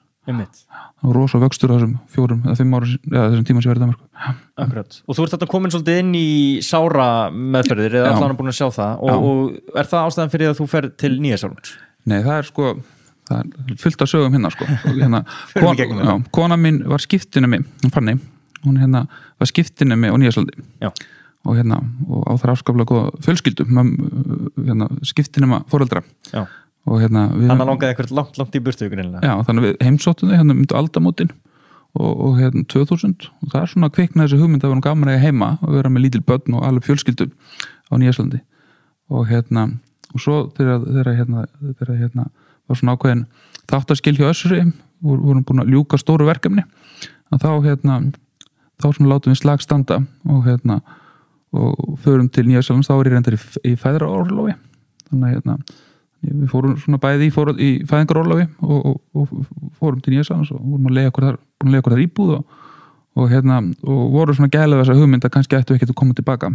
S2: það var rosa vöxtur á þessum fjórum eða fimm ára, eða þessum tíma sem ég verið í Danmörku.
S1: Akkurat, og þú ert þarna komin svolítið inn í sára meðferðir eða allan búin að sjá það og, og er það ástæðan fyrir að þú fer til Nýja-Sjálands?
S2: Nei, það er sko það er fullt af sögum hérna sko hérna, kon, já, kona mín var skiptinemi hún Fanny, hún hérna var skiptinemi á Nýja-Sjálandi og hérna og á þar afskaplega góða fjölskyldu hérna, skiptinema foreldra já. Og hérna
S1: hann langaði eitthvað langt, langt í burtu
S2: já, þannig við heimsóttum þau hérna myndu aldamótin og, og hérna tvö þúsund og það er svona kviknaði þessi hugmynd að vera gaman að heima og vera með lítil börn og alveg fjölskyldu á Nýja-Sjálandi og hérna og svo þegar, þegar hérna þegar hérna var svona ákveðin þáttaskil hjá Össuri voru, vorum búin að ljúka stóru verkefni að þá hérna þá svona látum við slag standa og hérna og förum til Nýja-Sjálands þá er ég reyndar í, í fæðingarorlofi þannig að hérna við fórum svona bæði í, fóru, í fæðingarorlofi og, og, og fórum til Nýja-Sjálands og vorum að leiða okkur þar búin að leiða okkur þar íbúð og, og hérna og voru svona gælega þessa hugmynd að kannski ættu ekki að koma tilbaka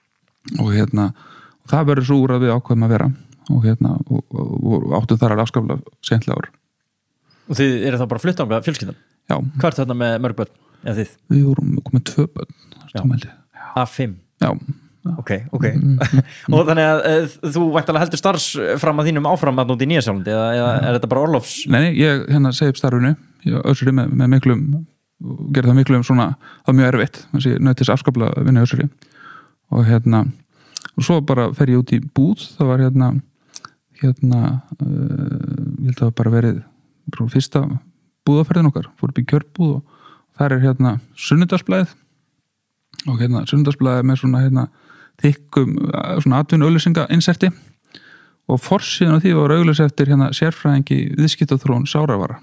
S2: og hérna og það verður svo úr að við ákveðum að vera og hérna og, og, og áttum þar að afskaplega sentlega ár.
S1: Og þið eru þá bara að flytta á fjölskyldan? Já. Hvað er þetta með mörg börn? Eða þið?
S2: Við vorum komið tvö börn.
S1: A fimm?
S2: Já.
S1: Ok, ok. Mm, mm, og þannig að e, þú væntanlega heldur starfs fram að þínum áfram að núti í Nýja-Sjálandi eða, eða er þetta bara orlofs?
S2: Nei, ég hérna segi upp starfinu, ég Össuri með, með miklum, gerði það miklum svona, það var mjög erfitt, þannig að ég nöyti þess afskaplega að vinna í Össuri og hérna, og svo bara fer ég út í búð, það var hérna hérna uh, ég held að það bara verið fyrsta búðaferðin okkar, fór upp í kjörbúð og, þar er hérna Sunnudagsblaðið og hérna Sunnudagsblaðið með svona hérna þykkum svona atvinnu auglýsinga inserti og forsíðan á því var auglýs eftir hérna sérfræðingi viðskiptaþróun sáravara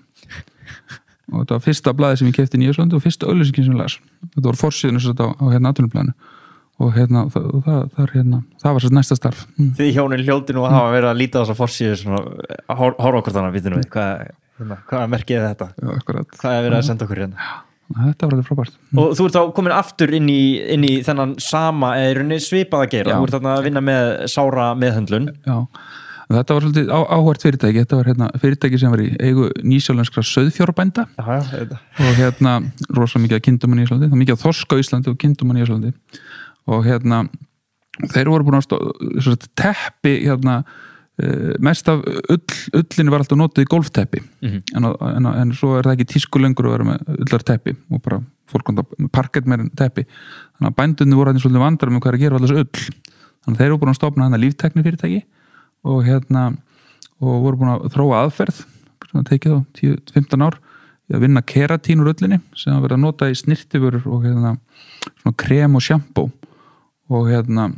S2: og þetta var fyrsta blaðið sem ég keypti í Nýja-Sjálandi og fyrsta auglýsingin sem ég las þetta var forsíðan á, á hérna atvinnublaðinu og hérna það, það, það, hérna, það var svo næsta starf mm.
S1: Þið hjónin hljóti nú að hafa verið að líta á þessa forsíðu svona, horfa okkur þannig, vitum við hvað, hérna, hvað merkið þetta?
S2: Já, akkurat.
S1: Hvað er verið að senda okkur hérna?
S2: Þetta var alveg frábært.
S1: Mm. Og þú ert þá komin aftur inn í, inn í þennan sama eða í rauninni svipaða gera, þú ert þarna að vinna með sára meðhöndlun.
S2: Já, þetta var svolítið á, áhvert fyrirtæki, þetta var hérna fyrirtæki sem var í eigu nýsjálenskra sauðfjárbænda og hérna rosa mikið að kindum á Nýja-Sjálandi, það mikið að þorska á Íslandi og kindum á Nýja-Sjálandi og hérna þeir voru búin að stó, teppi hérna mest af ull, ullinu var alltaf notið í golfteppi mm-hmm. en, en, en svo er það ekki tísku lengur að vera með ullarteppi og bara fólk kom það parkett með teppi þannig að bændunni voru hérna svolítið vandrar með hvað er að gera allir þessu ull þannig að þeir voru búin að stofna hérna líftekni fyrirtæki og hérna og voru búin að þróa aðferð sem að tekið á tíu til fimmtán ár í að vinna keratín úr ullinni sem að vera að nota í snirtiförur og hérna svona krem og sjampó og hérna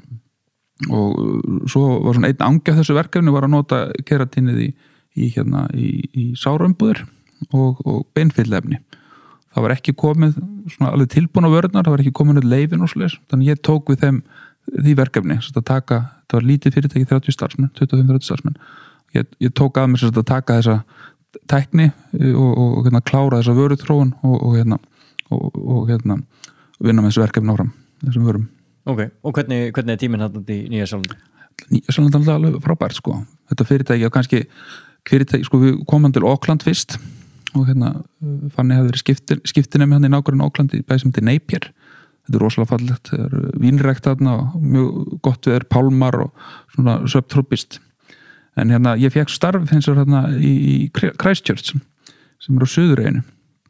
S2: og svo var svona einn angi af þessu verkefni var að nota keratínið í, í hérna í, í sáraumbúðir og, og beinfyllefni það var ekki komið svona alveg tilbúna vörðnar, það var ekki komið leifin og svoleiðis, þannig ég tók við þeim því verkefni, að taka, það var lítið fyrirtæki þrjátíu starfsmenn, tuttugu og fimm til þrjátíu starfsmenn ég, ég tók að mér að taka þessa tækni og, og, og hérna klára þessa vöruþróun og, og hérna og, og hérna vinna með þessu verkefni áfram þessum vörum.
S1: Ok, og hvernig, hvernig er tíminn hann í Nýja-Sjálandi?
S2: Nýja-Sjálandi er alveg frábært sko. Þetta fyrirtæki og kannski fyrirtæki, sko við komum til Auckland fyrst og hérna fann ég hefði verið skiptin, skiptinemi hann í nákvæmlega Auckland í bæði sem þetta er Napier. Þetta er rosalega fallegt, þetta er vínrækt þarna og mjög gott við er pálmar og svona subtropist. En hérna ég fekk starf hins vegar hérna í, í Christchurch sem er á Suðureyjunni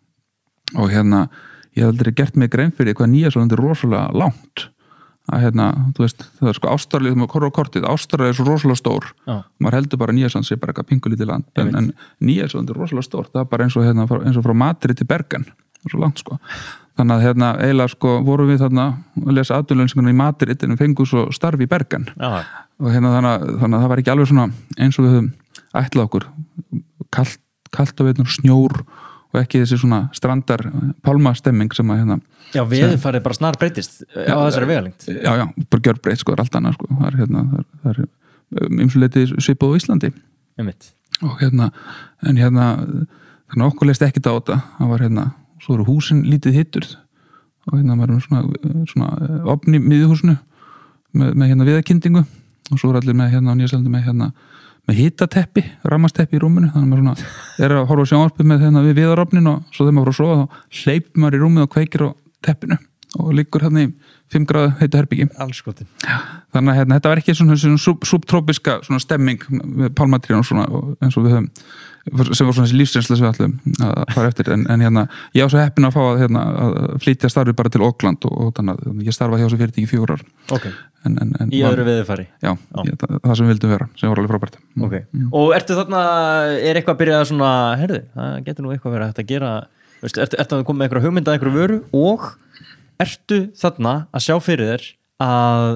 S2: og hérna ég hef aldrei gert mig grein fyrir hvað Nýja-Sjálandi er rosalega langt að hérna, þú veist, það er sko Ástralía þegar maður korur á kortið, Ástralía er svo rosalega stór og maður heldur bara Nýja-Sjálandi sé bara eitthvað pingulítið land, en, en Nýja-Sjálandi er rosalega stór, það er bara eins og, hérna, eins og frá Madrid til Bergen, svo langt sko þannig að hérna, eiginlega sko vorum við þarna að lesa atvinnuleysingarnar í Madrid en við fengum svo starf í Bergen
S1: Já.
S2: og hérna þannig, þannig að það var ekki alveg svona eins og við höfum ætlað okkur kalt, kalt og veitnur snjór og ekki þessi svona strandar pálmastemming sem að hérna
S1: Já, við farið bara snar breytist á þessari vegalengt.
S2: Já, já, bara gjör breytt sko, það er allt annað sko, það er hérna, það er, það er ymsuleiti svipað á Íslandi.
S1: Einmitt.
S2: Og hérna, en hérna, þannig okkur leist ekkit á þetta, það var hérna, svo eru húsin lítið hitturð og hérna varum svona, svona opni miðjuhúsinu með, með hérna viðakindingu og svo er allir með hérna á Nýja-Sjálandi með hérna með hitateppi, rammasteppi í rúminu þannig að maður svona er að horfa á sjónvarpið með hérna við viðarofnin og svo þegar maður frá svo þá hleypur maður í rúmið og kveikir á teppinu og liggur hérna í fimm gráðu heitu herbyggi.
S1: Allskotin.
S2: Þannig að hérna, þetta var ekki svona, svona sub, subtropiska svona stemming með pálmatríun og svona og eins og við höfum sem var svona þessi lífsreynsla sem við ætlum að fara eftir en, en hérna, ég á svo heppin að fá að, hérna, að flytja starfi bara til Auckland og, og þannig að ég starfaði hjá þessu fyrirtæki í fjórar
S1: okay.
S2: en, en, en,
S1: Í öðru viðurfari?
S2: Já, ég, það, það sem við vildum vera sem var alveg frábært.
S1: Okay. Mm. Og ertu þarna, er eitthvað að byrja að svona, herðu, það getur nú eitthvað verið að hægt að gera, veistu, ertu, ertu að koma með einhverja hugmynda, einhverju vöru og ertu þarna að sjá fyrir þér að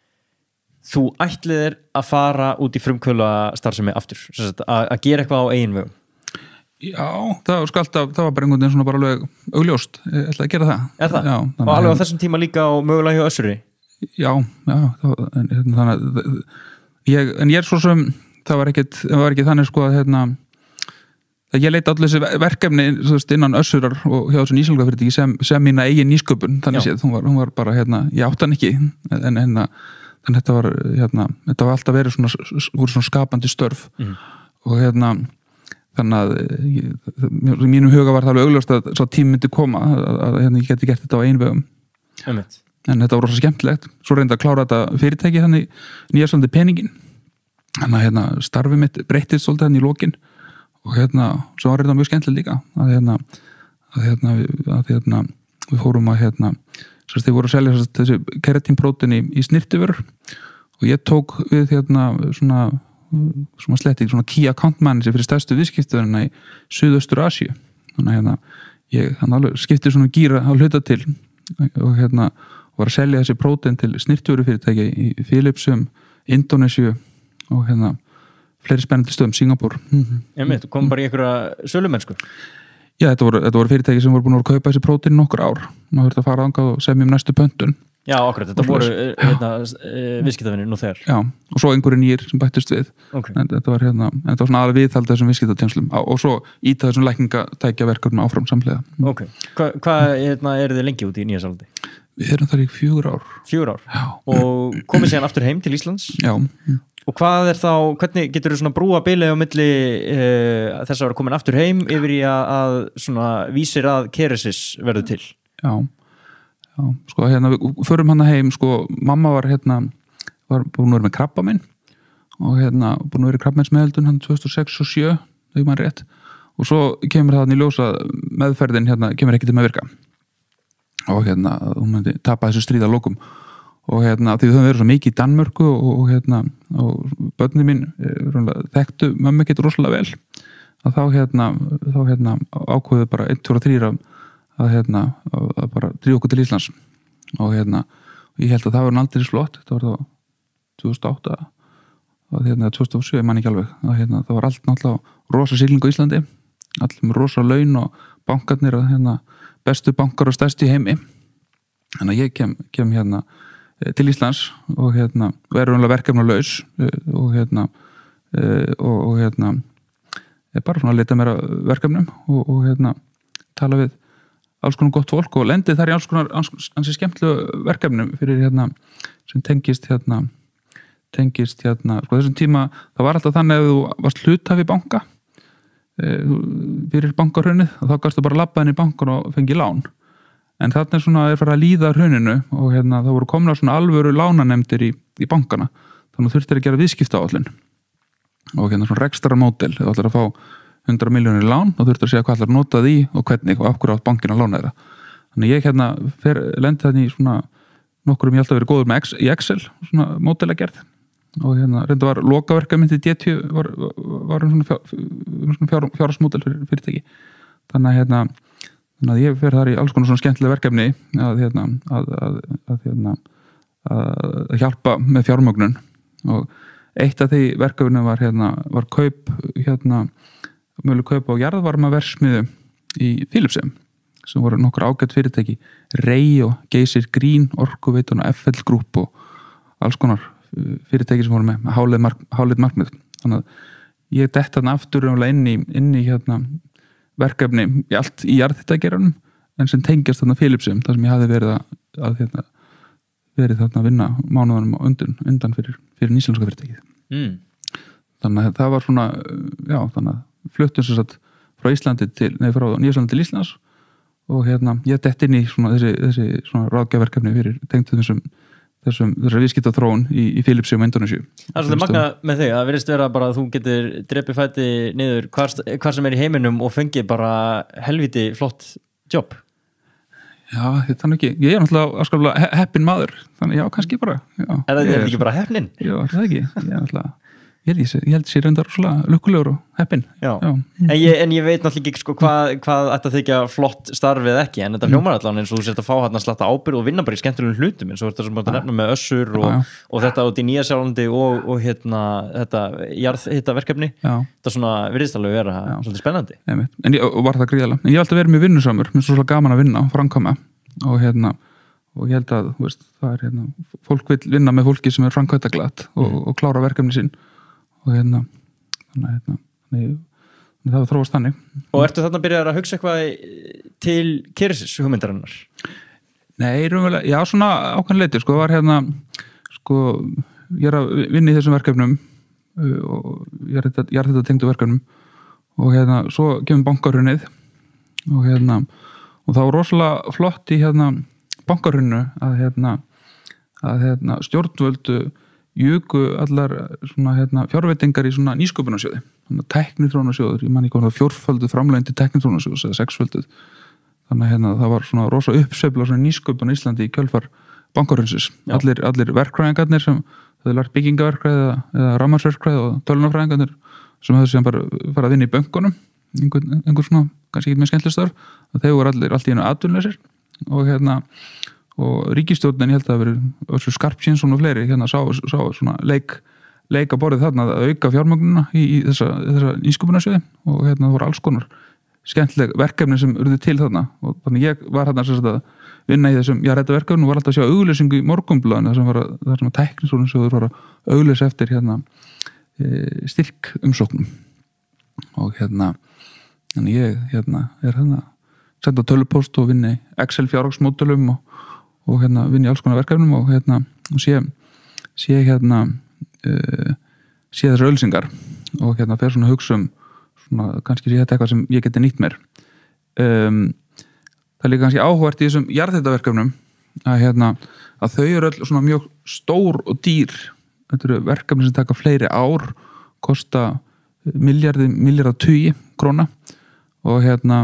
S1: þú ætlið þér að fara út í frumkvöla starfsemi aftur, að, að gera eitthvað á eigin vegum?
S2: Já, það var skalt að, það var bara einhvern veginn svona bara alveg augljóst, ég ætlaði að gera það.
S1: Er það?
S2: Já,
S1: og alveg á þessum tíma líka og mögulega hjá Össuri?
S2: Já, já, það, en, þannig að ég, en ég er svo sem, það var ekkit, það var ekki þannig sko að hérna, ég leita allir þessi verkefni veist, innan Össurar og hjá þessu nýsjálfgafyrirtæki sem, sem mína eigin nýsköpun, þannig séð, hún var, hún var bara hérna, ég átt hann ekki, en hérna þannig þetta var, hérna, þetta var alltaf verið svona, voru svona skapandi störf mm. og hérna þannig að ég, í mínum huga var það alveg augljóst að svo tími myndi koma að, að, að hérna, ég geti gert þetta á einvegum en þetta var rosa skemmtilegt svo reyndi að klára þetta fyrirtæki þannig Nýja-Sjálandi peningin þannig að hérna, starfið mitt breyttist svolítið hann í lokin og hérna, svo var þetta mjög skemmtilegt líka að hérna, að hérna, að hérna við fórum að hérna Svo þeir voru að selja þessi keratínprótein í, í snirtiförur og ég tók við hérna svona, svona sletti, svona key account manager fyrir stærstu viðskiptaðurina í Suðaustur Asíu. Þannig að hérna, ég hann alveg skipti svona gíra á hluta til og hérna var að selja þessi prótein til snyrtjórufyrirtæki í Filipsum, Indonésiu og hérna fleiri spennandi stöðum, Singapúr.
S1: Einmitt, kom bara í einhverja sölumennsku?
S2: Já, þetta voru, þetta voru fyrirtæki sem voru búin að kaupa þessi prótein nokkur ár. Maður þurfti að fara þangað og semja um næstu pöntun.
S1: Já, akkurat, þetta voru hérna, viðskiptavinir nú þegar.
S2: Já, og svo einhverju nýr sem bættist við.
S1: Okay.
S2: En þetta var hérna, þetta var svona aðal viðhald þessum viðskiptatengslum og svo íta þessum lækningatækja verkefnum áfram samhliða.
S1: Ok, hvað hva, hérna, eru þið lengi út í Nýja-Sjálandi?
S2: Við erum þar í fjögur ár.
S1: Fjögur ár?
S2: Já.
S1: Og komið síðan aftur heim til Íslands?
S2: Já.
S1: Og hvað er þá, hvernig getur þú svona brúa bilið á milli uh, þess að vera komin aftur heim yfir í að, að svona vísir að Kerecis verður til?
S2: Já, já, sko hérna við förum hana heim, sko mamma var hérna, var búin að vera með krabbaminn og hérna búin að vera í krabbameinsmeðöldun hann tvö þúsund og sex og sjö, þegar maður rétt og svo kemur það í ljósa meðferðin hérna, kemur ekki til með virka og hérna, hún myndi tapa þessu stríða lokum og hérna, því þau höfum verið svo mikið í Danmörku og, og hérna, og börnin mín þekktu mömmu ekkert rosalega vel að þá hérna, þá hérna ákveðu bara einn, tveir og þrír að, að hérna, að bara drífa okkur til Íslands og hérna, og ég held að það var aldrei flott, þetta var þá tvö þúsund og átta og hérna tvö þúsund og sjö, ég man ekki alveg að hérna, það var allt náttúrulega rosa sigling á Íslandi, allir með rosa laun og bankarnir að hérna bestu bankar og stærsti heimi þannig að ég kem, kem hérna til Íslands og hérna og er raunlega verkefna laus og hérna og, og hérna er bara svona að leta mér að verkefnum og, og hérna tala við alls konar gott fólk og lendið þar í alls konar ansi skemmtilegu verkefnum fyrir hérna sem tengist hérna tengist hérna sko þessum tíma það var alltaf þannig að þú varst hluthafi banka fyrir bankahrunið og þá gafstu bara labba inn í bankan og fengi lán en þarna er svona er farið að líða hruninu og hérna það voru komna svona alvöru lánanemndir í, í bankana þannig að þurftir að gera viðskiptaáætlun og hérna svona rekstrarmódel þú ætlar að fá hundrað milljónir lán og þurftir að segja hvað ætlar að nota því og hvernig og af hverju átt bankin að lána þeirra þannig ég hérna fer, lendi þannig í svona nokkurum ég alltaf verið góður með í Excel svona módelagerð og hérna reynda var lokaverkefni D tíu var, var um svona, fjár, svona fjár, fjárhagsmódel fyrir fyrirtæki þannig að hérna þannig að ég fer þar í alls konar svona skemmtilega verkefni að hérna að, að, að, hérna, að hjálpa með fjármögnun og eitt af því verkefni var hérna var kaup hérna möguleg kaup á jarðvarmaverksmiðju í Filipsum sem voru nokkur ágætt fyrirtæki Rey og Geysir Green, Orkuveitan og F L Group og alls konar fyrirtæki sem voru með háleit mark, markmið þannig að ég dett þarna aftur inn í, inn í hérna verkefni í allt í jarðhitageranum en sem tengjast þarna Filipsum þar sem ég hafði verið að, að hérna, verið þarna að vinna mánuðanum og undan, undan fyrir, fyrir nýslenska fyrirtækið
S1: mm.
S2: þannig að það var svona já, þannig að fluttum sem sagt frá Íslandi til, nei frá Nýjasjálandi til Íslands og hérna ég dett inn í svona þessi, þessi svona ráðgjaverkefni fyrir tengtum þessum þessum, þessar viðskiptaþróun í, í Filipsum og Indonésiu. Það er
S1: svolítið magna með þig, það virðist vera bara að þú getur drepið fæti niður hvar, hvar sem er í heiminum og fengið bara helviti flott jobb.
S2: Já, þetta er ekki, ég er náttúrulega afskaplega heppinn maður, þannig já, kannski bara. Já,
S1: er það er ekki bara heppnin?
S2: Já, það er ekki, ég er náttúrulega Ég, ég held sér reyndar svolítið lukkulegur og heppinn.
S1: Já. Já. En, ég, en ég veit náttúrulega ekki sko, hvað, hvað ætti að þykja flott starfið ekki, en þetta hljómar allan eins og þú sért að fá hann að slatta ábyrgð og vinna bara í skemmtilegum hlutum eins og þetta sem búin að nefna með Össur og, já, já. og þetta út í Nýja-Sjálandi og, og hérna, þetta jarðhitaverkefni. Þetta svona virðist alveg vera já. Svolítið spennandi.
S2: En ég, og var það gríðalega. En ég hef alltaf verið mjög vinnusamur, mér er svo gaman að vinna og framkvæma og hérna og ég held að veist, það er hérna, fólk vil vinna með fólki sem er framkvæmdaglatt og, mm. og klára verkefni sín og hérna, hérna, hérna, hérna það var þróast þannig.
S1: Og ertu þarna að byrja að hugsa eitthvað til Kerecis hugmyndarinnar?
S2: Nei, raunverulega, já svona ákveðinleiti, sko, það var hérna sko, ég er að vinna í þessum verkefnum og ég er þetta, ég er þetta tengdu verkefnum og hérna, svo kemur bankarunnið og hérna og það var rosalega flott í hérna bankarunnu að hérna að hérna stjórnvöldu juku allar svona hérna fjárveitingar í svona nýsköpunarsjóði svona tæknitrónarsjóður, ég man ekki hvað það fjórföldu framlegin til tæknitrónarsjóðs eða sexfölduð þannig að hérna það var svona rosa uppsveifla svona nýsköpun í Íslandi í kjölfar bankarunnsins, allir, allir verkfræðingarnir sem höfðu lært byggingaverkfræði eða, eða rammarsverkfræði og tölunarfræðingarnir sem höfðu síðan bara farað inn í bönkunum einhver, einhver svona kannski ekki með skemmtileg störf, að þau voru allir allt í einu atvinnulausir og hérna og ríkisstjórnin, ég held að það verið Össur Skarpsson og fleiri, hérna sá, sá svona leik, leik að borðið þarna að auka fjármögnuna í, í þessa, þessa nýsköpunarsjóði og hérna það voru alls konar skemmtileg verkefni sem urðu til þarna og þannig ég var hérna sem sagt að vinna í þessum, já þetta verkefni og var alltaf að sjá auglýsingu í Morgunblaðinu þar sem var að, þar sem að Tæknisjóður var að auglýsa eftir hérna e, styrk umsóknum og hérna þannig ég hérna er hérna senda tölvupóst og vinni Excel fjárhagsmódulum og og hérna vinn í alls konar verkefnum og hérna og sé, sé hérna uh, sé þessar ölsingar og hérna fer svona hugsa um svona kannski sé þetta eitthvað sem ég geti nýtt mér um, það er líka kannski áhugavert í þessum jarðhitaverkefnum að hérna að þau eru öll svona mjög stór og dýr þetta eru verkefni sem taka fleiri ár kosta milljarði, milljarða tugi króna og hérna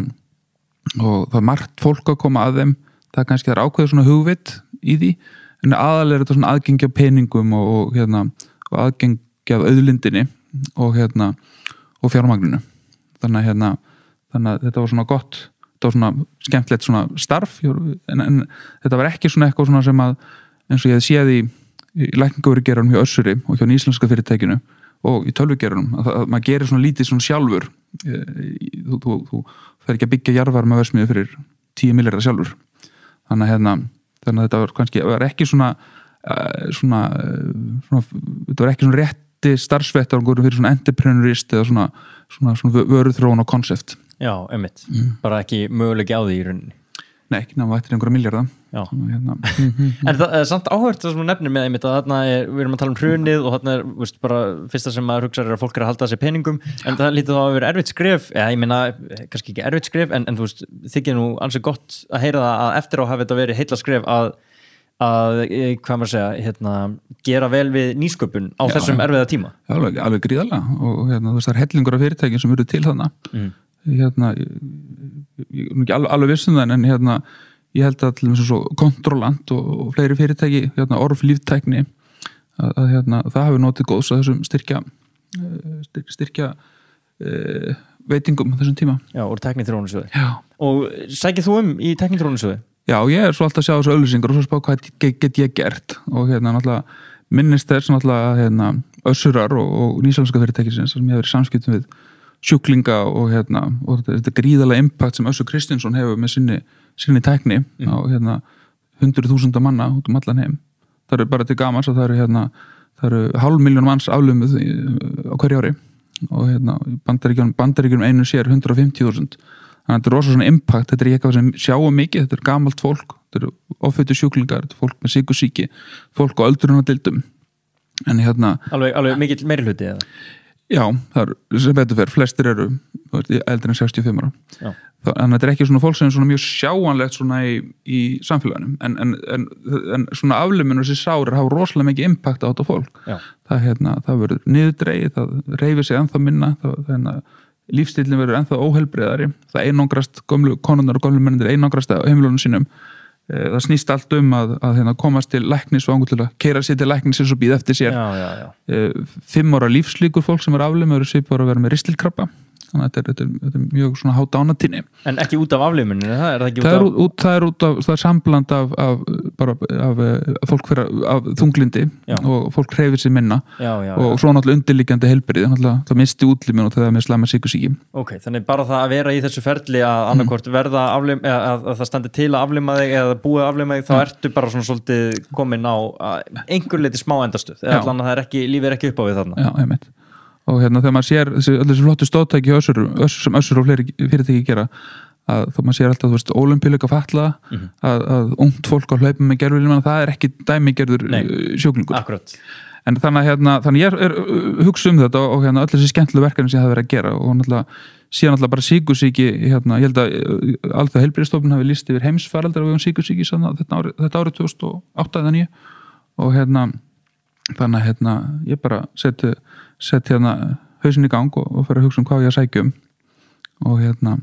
S2: og það er margt fólk að koma að þeim það er kannski það er ákveður svona hugvit í því en aðalega er þetta svona aðgengi af peningum og, og hérna og aðgengi af auðlindinni og hérna og fjármagninu þannig að hérna þannig að þetta var svona gott þetta var svona skemmtilegt svona starf en, en þetta var ekki svona eitthvað svona sem að eins og ég hef séð í, í lækningaverugeranum hjá Össuri og hjá íslenska fyrirtækinu og í tölvugeranum að, að maður gerir svona lítið svona sjálfur þú, þú, þú fer ekki að byggja jarðvarmaverksmiðju fyrir tíu milljarða sjálfur þannig að hérna þannig að þetta var kannski var ekki svona svona, svona þetta var ekki svona rétti starfsvettvangur fyrir svona entrepreneurist eða svona svona, svona vöruþróun og konsept
S1: Já, einmitt, mm. bara ekki möguleiki á því í rauninni
S2: Nei, ekki náttúrulega vættir einhverja milljarða
S1: hérna. En það er samt áhört það sem þú nefnir með einmitt að þarna er, við erum að tala um hrunið og þarna er veist, bara fyrsta sem maður hugsa er að fólk er að halda sér peningum en það lítið þá að vera erfitt skref ja, ég meina, kannski ekki erfitt skref en, en þú veist, þykir nú ansið gott að heyra það að eftir á hafi þetta verið heilla skref að, að hvað maður segja, hérna, gera vel við nýsköpun á já, þessum erfiða tíma
S2: Já, alveg, alveg gríðarlega og hérna, þú veist, það er hellingur af fyrirtækjum sem eru til þarna mm. hérna, ég, ég er ekki alveg, alveg vissum það en hérna ég held að til þess að Kontrolant og, og fleiri fyrirtæki, hérna Orf líftækni að, að hérna það hafi notið góðs að þessum styrkja styrkja uh, veitingum á þessum tíma
S1: Já, og tækniþróunarsjóði Og sækir þú um í tækniþróunarsjóði?
S2: Já, ég er svo alltaf að sjá þessu auglýsingar og svo spá hvað get, get ég gert og hérna náttúrulega minnist þess náttúrulega hérna Össurar og, og nýsjálfska fyrirtækisins sem ég hef verið samskiptum við sjúklinga og hérna og þetta gríðarlega impact sem Össur Kristinsson hefur með sinni, sinni tækni mm. á hérna hundruð þúsunda manna út um allan heim. Það eru bara til gamans og það eru hérna það eru hálf miljón manns aflumuð á hverju ári og hérna bandaríkjunum bandaríkjunum einu sér hundrað og fimmtíu þúsund. Þannig að þetta er rosa svona impact, þetta er ekki eitthvað sem sjáum mikið, þetta er gamalt fólk, þetta eru offötu sjúklingar, þetta er fólk með sykursýki, fólk á öldrunardeildum. En hérna
S1: alveg, alveg mikill meiri hluti eða?
S2: Já, það er sem betur fer, flestir eru eldri en sextíu og fimm ára. Já. Þannig að þetta er ekki svona fólk sem er svona mjög sjáanlegt svona í, í samfélaginu, en, en, en, en svona aflimunum þessi sárir hafa rosalega mikið impact á þetta fólk. Já. Það, hérna, það verður niðurdregið, það reyfir sig ennþá minna, það, hérna, lífstílinn verður ennþá óheilbrigðari, það einangrast, gömlu konurnar og gömlu mennir einangrast á heimilunum sínum. Það snýst allt um að, að hérna, komast til læknis og til að keyra sér til læknis og býða eftir sér.
S1: Já, já, já.
S2: Fimm ára lífslíkur fólk sem er aflimur eru svipur að vera með ristilkrabba. Þannig að þetta er, þetta er mjög svona há dánatíðni.
S1: En ekki út af aflimunni, það er það ekki út
S2: það
S1: af...
S2: Er út, það er út af, það er sambland af, af, bara, af, af fólk fyrir af þunglindi já. Og fólk hreyfir sér minna
S1: já, já,
S2: og
S1: já.
S2: svo náttúrulega undirliggjandi heilbrigði, það misti útlimin og það er með slæma sykursýki.
S1: Ok, þannig bara það að vera í þessu ferli að annarkvort verða aflim, að, að, að það standi til að aflima þig eða búið að aflima þig, þá ja. Ertu bara svona svolítið komin á einhver leiti smá endastuð, eða allan að það er ekki, lífið er ekki upp á við þarna.
S2: Já, einmitt. Og hérna þegar maður sér þessi, þessi flottu stóðtæki össur, össur sem össur og fleiri fyrirtæki gera að þá maður sér alltaf, þú veist, ólympíuleika fatlaða mm-hmm. að, að ungt fólk á hlaupum með gerfilum, það er ekki dæmigerður sjúklingur.
S1: Akkurat.
S2: En þannig að hérna, þannig ég er, er hugsa um þetta og hérna öll þessi skemmtilega verkefni sem ég hafi verið að gera og náttúrulega síðan náttúrulega bara sykursýki hérna, ég held að Alþjóða heilbrigðisstofnun hafi lýst yfir heimsfaraldri við sykursýki þetta árið, þetta árið tvö þúsund og átta eða níu og hérna þannig að hérna ég bara seti sett hérna hausinn í gang og, og fyrir að hugsa um hvað ég að sækja um og hérna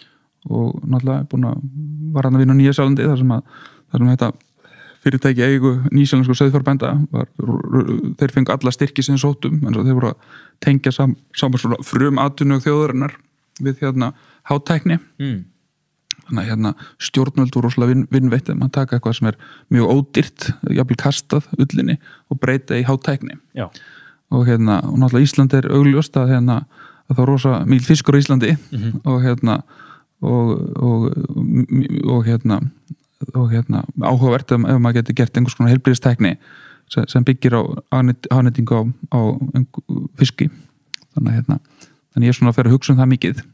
S2: og náttúrulega búin að var hann að vinna á Nýja-Sjálandi þar sem að þar sem þetta fyrirtæki eigu nýsjálensku sauðfjárbænda var, þeir fengu alla styrki sem sóttum en þeir voru að tengja sam, saman svona frum atvinnu þjóðarinnar við hérna hátækni mm. þannig að hérna stjórnvöld voru rosalega vin, vinnveitt að maður taka eitthvað sem er mjög ódýrt, jafnvel kastað ullinni og breyta í hátækni
S1: Já.
S2: og hérna, og náttúrulega Ísland er augljóst að hérna, að það er rosa mikil fiskur á Íslandi mm-hmm. og hérna og, og, og hérna og hérna áhugavert ef maður getur gert einhvers konar heilbrigðistækni sem, sem byggir á afnýtingu á, á fiski þannig að hérna, þannig ég er svona að fyrir að hugsa um það mikið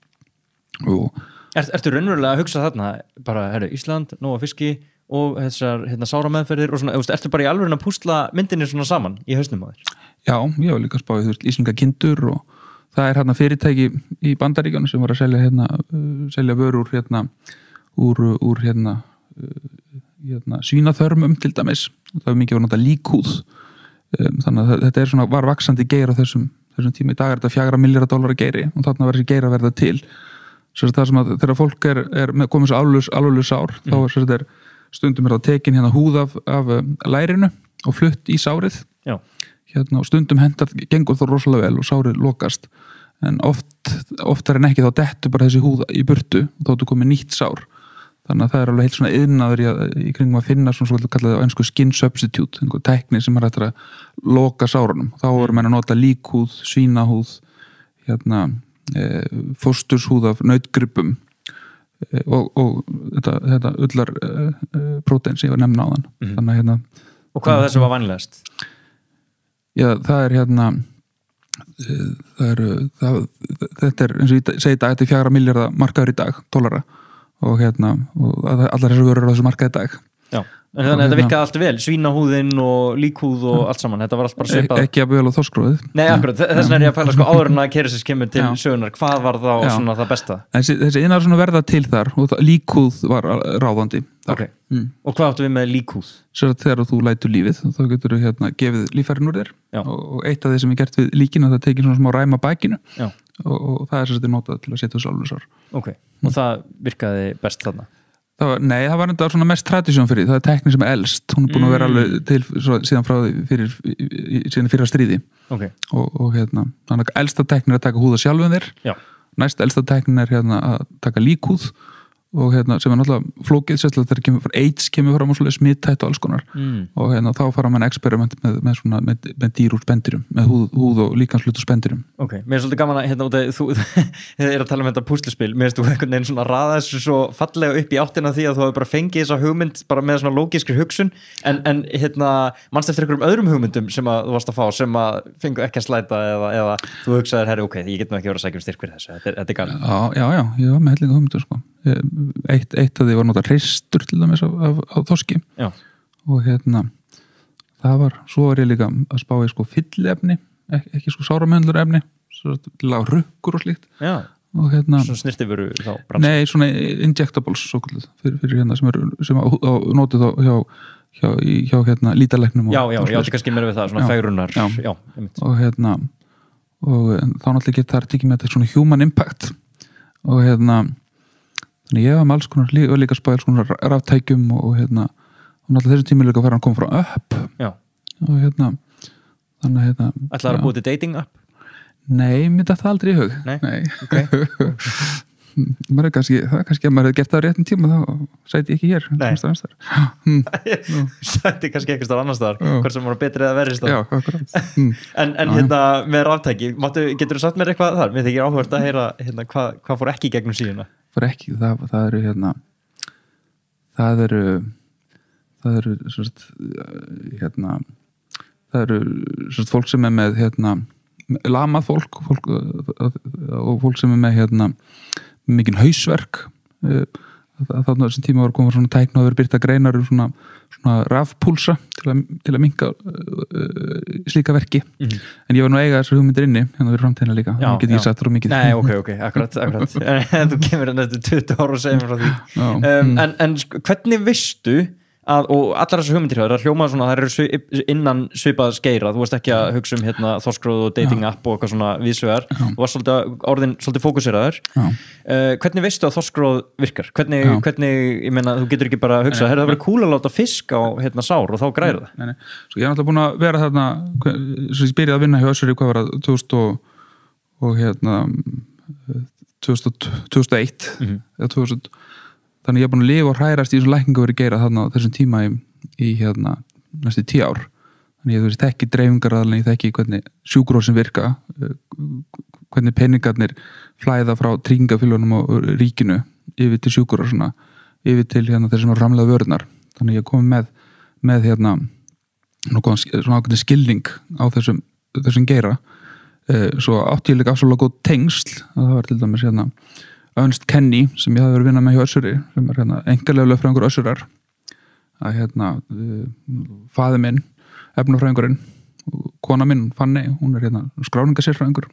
S2: og
S1: Er, ertu raunverulega að hugsa þarna bara, herru, Ísland, nóga fiski og þessar hérna, sárameðferðir og svona, ertu bara í alveg að púsla myndinni svona saman í hausnum á þér?
S2: Já, ég var líka að spá í þú veist, Íslingakindur og það er hérna fyrirtæki í Bandaríkjunum sem var að selja hérna, uh, selja vörur hérna úr, úr hérna, uh, hérna svínaþörmum til dæmis, það var mikið að nota líkhúð um, þannig að þetta er svona, var vaxandi geir á þessum, þessum tíma í dag er þetta fjögurra milljarða dollara geiri og þarna verður þessi geir að verða til svo það sem að þegar fólk er, er komið svo alveg sár mm. þá er svo þetta stundum er það tekin hérna húð af, af lærinu og flutt í sárið
S1: Já.
S2: Hérna, og stundum hendar gengur það rosalega vel og sárið lokast en oft, oftar en ekki þá dettur bara þessi húð í burtu og þá er þetta komið nýtt sár þannig að það er alveg heilt svona iðnaður í, í kringum að finna svona svo kallað á ensku skin substitute einhver tækni sem er hægt að loka sárunum þá er menn að nota líkhúð, svínahúð hérna fósturshúð af nautgripum og, og þetta, þetta ullar uh, prótein sem ég var nefna á þann mm-hmm. þannig að hérna
S1: Og hvað af þessu var vanlegast?
S2: Já, það er hérna það er það, þetta er eins og ég segi dag, þetta er fjögurra milljarða markaður í dag, dollara og hérna, og allar þessu vörur á þessu markaði í dag
S1: Já, en þannig að þetta virkaði allt vel, svínahúðin og líkhúð og allt saman, þetta var allt bara svipað
S2: e ekki að bjöla þorskróðið
S1: Nei, akkurat, þess vegna er ég að pæla sko áður en að Keresis kemur til sögunar, hvað var þá Já. Svona það besta?
S2: Þessi, þessi innar svona verða til þar og það, líkhúð var ráðandi
S1: Ok, mm. og hvað áttu við með líkhúð?
S2: Svo þegar þú lætur lífið, þá getur þú hérna gefið líffærin úr þér og, og eitt af þeir sem er gert við líkinu, það tekið svona smá ræma bækinu og, og það er sérstætti notað til að setja þessu alveg sár
S1: Ok, og það virkaði best þarna?
S2: Það var, nei, það var enda svona mest tradísjón fyrir það er tekni sem er elst, hún er búin að vera alveg til svo, síðan frá fyrir síðan fyrir að stríði
S1: okay.
S2: og, og hérna, þannig að elsta tekni er að taka húða sjálfum þér
S1: Já.
S2: Næst elsta tekni er hérna að taka líkhúð og hérna sem er náttúrulega flókið sérstaklega þegar kemur frá AIDS kemur fram og svolítið smittætt og alls konar mm. og hérna þá fara mann experiment með, með, svona, með, með dýr úr spendirum með húð, húð og líkanslut úr spendirum
S1: Ok, mér er svolítið gaman að hérna út að þú er að tala um þetta púsluspil, mér finnst þú einhvern veginn svona að raða þessu svo fallega upp í áttina því að þú hefur bara fengið þessa hugmynd bara með svona lógískri hugsun en, en hérna manst eftir einhverjum öðrum hugmyndum sem að þú varst að fá sem að fengu ekki að slæta eða, eða þú hugsaðir, herri, ok, ég get nú ekki verið að sækja um styrk fyrir þessu, þetta er, þetta er gaman
S2: Já, já, já, ég var með hellinga hugmyndu sko. eitt, eitt af því var nota hreistur til dæmis af, af, af þorski
S1: Já.
S2: Og hérna það var, svo var ég líka að spá í sko fyllefni, ekki, ekki sko sáramöndlur efni, svo til að rukkur og slíkt
S1: Já.
S2: Og hérna
S1: Svona snirtifuru þá bransi.
S2: Nei, svona injectables svo kvöld, fyrir, fyrir hérna sem er sem á, á notið þá hjá, hjá, hjá hérna lítalæknum
S1: Já, já, ég átti kannski meira við það, svona fegrunar
S2: Já,
S1: já
S2: og hérna og þá náttúrulega getur það tekið með þetta svona human impact og hérna þannig ég var með alls konar líka, líka spæl svona ráftækjum og hérna og náttúrulega þessum tíma líka að fara að koma frá upp
S1: Já.
S2: Og hérna þannig hérna
S1: Ætlaðu að búið til dating app?
S2: Nei, mér dætti það aldrei í hug
S1: Nei,
S2: Nei.
S1: Okay.
S2: maður er kannski, það er kannski að maður hefði gert það á réttum tíma þá sæti ég ekki hér
S1: Nei Sæti kannski eitthvað starf annars þar hvort sem var betri eða verri
S2: Já, akkurat
S1: En, en hérna með ráftæki máttu, getur þú sagt mér eitthvað þar? Mér þykir áhugavert að heyra hérna, hvað, hvað fór ekki í gegnum síðuna?
S2: Fór ekki, það, það eru hérna það eru það eru svart, hérna það eru svart, fólk sem er með hérna lamað fólk, fólk og fólk sem er með hérna mikinn hausverk þarna þessum tíma var komið svona tækna og verið byrta greinar um svona, svona rafpúlsa til að, til að minka uh, slíka verki mm-hmm. en ég var nú að eiga þessar hugmyndir inni hérna við framtíðina líka
S1: já,
S2: get ég sagt þar og mikið
S1: Nei, ok, ok, akkurat, akkurat en þú kemur hérna eftir tuttugu ára og segir mér frá því
S2: já,
S1: um,
S2: mm.
S1: en, en hvernig veistu að, og allar þessu hugmyndir það hljómað svona, það eru innan svipað skeira, þú varst ekki að hugsa um hérna þorskróð og dating app og eitthvað svona vísvegar, þú varst svolítið orðin svolítið fókuseraður uh, hvernig veistu að þorskróð virkar? Hvernig, hvernig ég meina, þú getur ekki bara að hugsa herra, það verður cool að láta fisk á hérna sár og þá græður það?
S2: Nei, nei, svo ég er náttúrulega búin að vera þarna svo ég byrjaði að vinna hjá Össuri, hvað var það tvö þúsund og, og hérna tvö þúsund og eitt
S1: mm-hmm.
S2: eða tvö þúsund, þannig ég er búin að lifa og hrærast í þessum lækningu verið geira þarna á þessum tíma í, í hérna næstu tíu ár, þannig ég þú veist ekki dreifingaraðalinn, ég þekki hvernig sjúkrahúsin virka, hvernig peningarnir flæða frá tryggingafélögunum og ríkinu yfir til sjúkrahúsina, yfir til hérna þeir sem framleiða vörurnar, þannig ég kom með með hérna svona ákveðin skilning á þessum, þessum geira. Svo átti ég líka afsvalega góð tengsl, að það var til dæmis hérna Ernst Kenny sem ég hafði verið að vinna með hjá Össuri, sem er hérna engarlega lögfræðingur Össurar, að hérna faðir minn, efnafræðingurinn, kona minn Fanny, hún er hérna skráningasérfræðingur.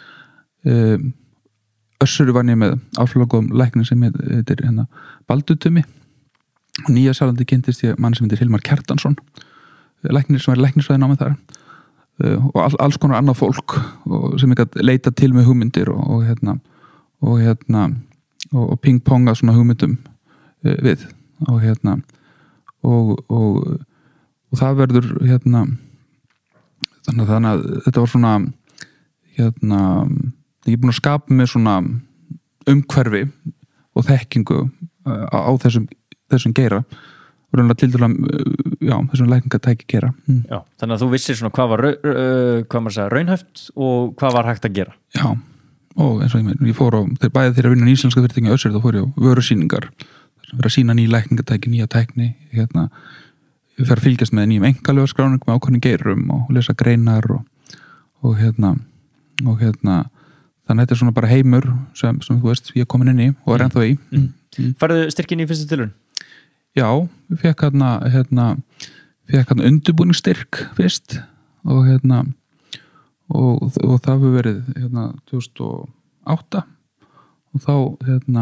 S2: Össuri vann ég með afsvalega góðum lækni sem heitir hérna Baldutumi, og Nýja Sjálandi kynntist ég mann sem heitir Hilmar Kjartansson, læknir sem er læknisfræðin á mig þar. Uh, og all, alls konar annað fólk og sem ekki að leita til með hugmyndir og, og hérna og hérna og, og ping-ponga svona hugmyndum uh, við og hérna og, og, og það verður hérna þannig, þannig að þetta var svona hérna ég er búin að skapa með svona umhverfi og þekkingu uh, á, á þessum, þessum geira og raunlega til dæla já, þessum lækningatæki gera. Mm.
S1: Já, þannig að þú vissir svona hvað var uh, hvað maður sagði raunhæft og hvað var hægt að gera.
S2: Já, og eins og ég meina, ég fór á, þegar bæði þeirra vinna í íslenska fyrirtæki á Össuri, þá fór ég á vörusýningar þar sem verið að sína ný lækningatæki, nýja tækni hérna, ég fer að fylgjast með nýjum einkalöfarskráningum með ákveðnum geirum og lesa greinar og, og hérna og hérna, þannig að þetta er svona bara heimur sem, sem þú veist, ég er komin inn í og er mm. ennþá í.
S1: Mm. Mm. Farðu styrkin í fyrstu tilraun?
S2: Já, við fekk hérna, hérna, fekk hérna undirbúningsstyrk fyrst og hérna, og, og það hefur verið hérna tvö þúsund og átta og þá, hérna,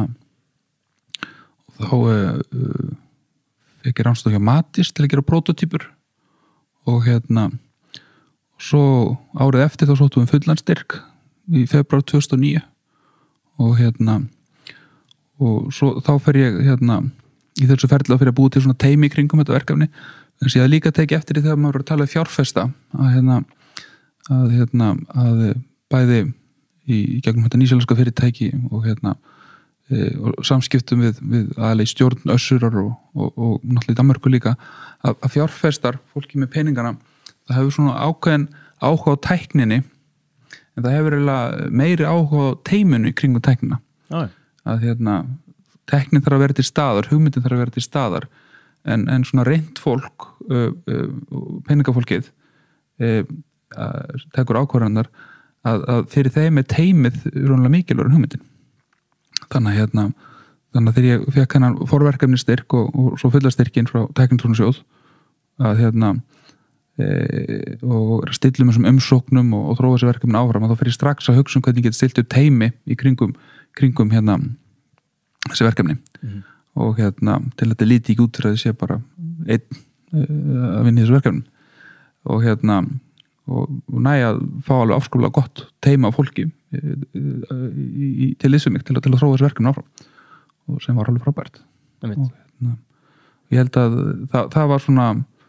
S2: og þá uh, fekk ég ránstof hjá Matís til að gera prototýpur og hérna, og svo árið eftir þá sóttum við fullanstyrk í febrúar tvö þúsund og níu og hérna, og svo þá fer ég hérna, í þessu ferðla fyrir að búi til svona teimi kringum þetta verkefni, en ég hafði líka tekið eftir því þegar maður var að tala um fjárfesta að hérna, að hérna að bæði í, í gegnum þetta nýsjálfska fyrirtæki og hérna e, og samskiptum við, við aðlega í stjórn Össurar og, og, og náttúrulega í Danmörku líka að, að fjárfestar, fólki með peningana það hefur svona ákveðin áhuga á tækninni en það hefur meiri áhuga á teiminu í kringum tæknina.
S1: Æ.
S2: Að hérna teknin þarf að vera til staðar, hugmyndin þarf að vera til staðar en, en svona reynt fólk uh, uh, peningafólkið uh, uh, tekur ákvarðanar að, að fyrir þeim er teimið rónulega mikilvægur en hugmyndin þannig að hérna þannig að þegar ég fekk hennan forverkefni styrk og, og svo fullastyrkin frá Tæknitrónusjóð að hérna e, og stillum þessum umsóknum og, og þróa þessi verkefni áfram og þá fyrir strax að hugsa um hvernig ég get stilt upp teimi í kringum, kringum hérna þessi verkefni mm-hmm. og hérna til að þetta líti ekki út fyrir að þessi bara einn uh, að vinna í þessu verkefni og hérna og, og næja að fá alveg afskaplega gott teima af fólki í, í, í, til þessu mig til, til að þróa þessu verkefni áfram og sem var alveg frábært og hérna ég held að það, það var svona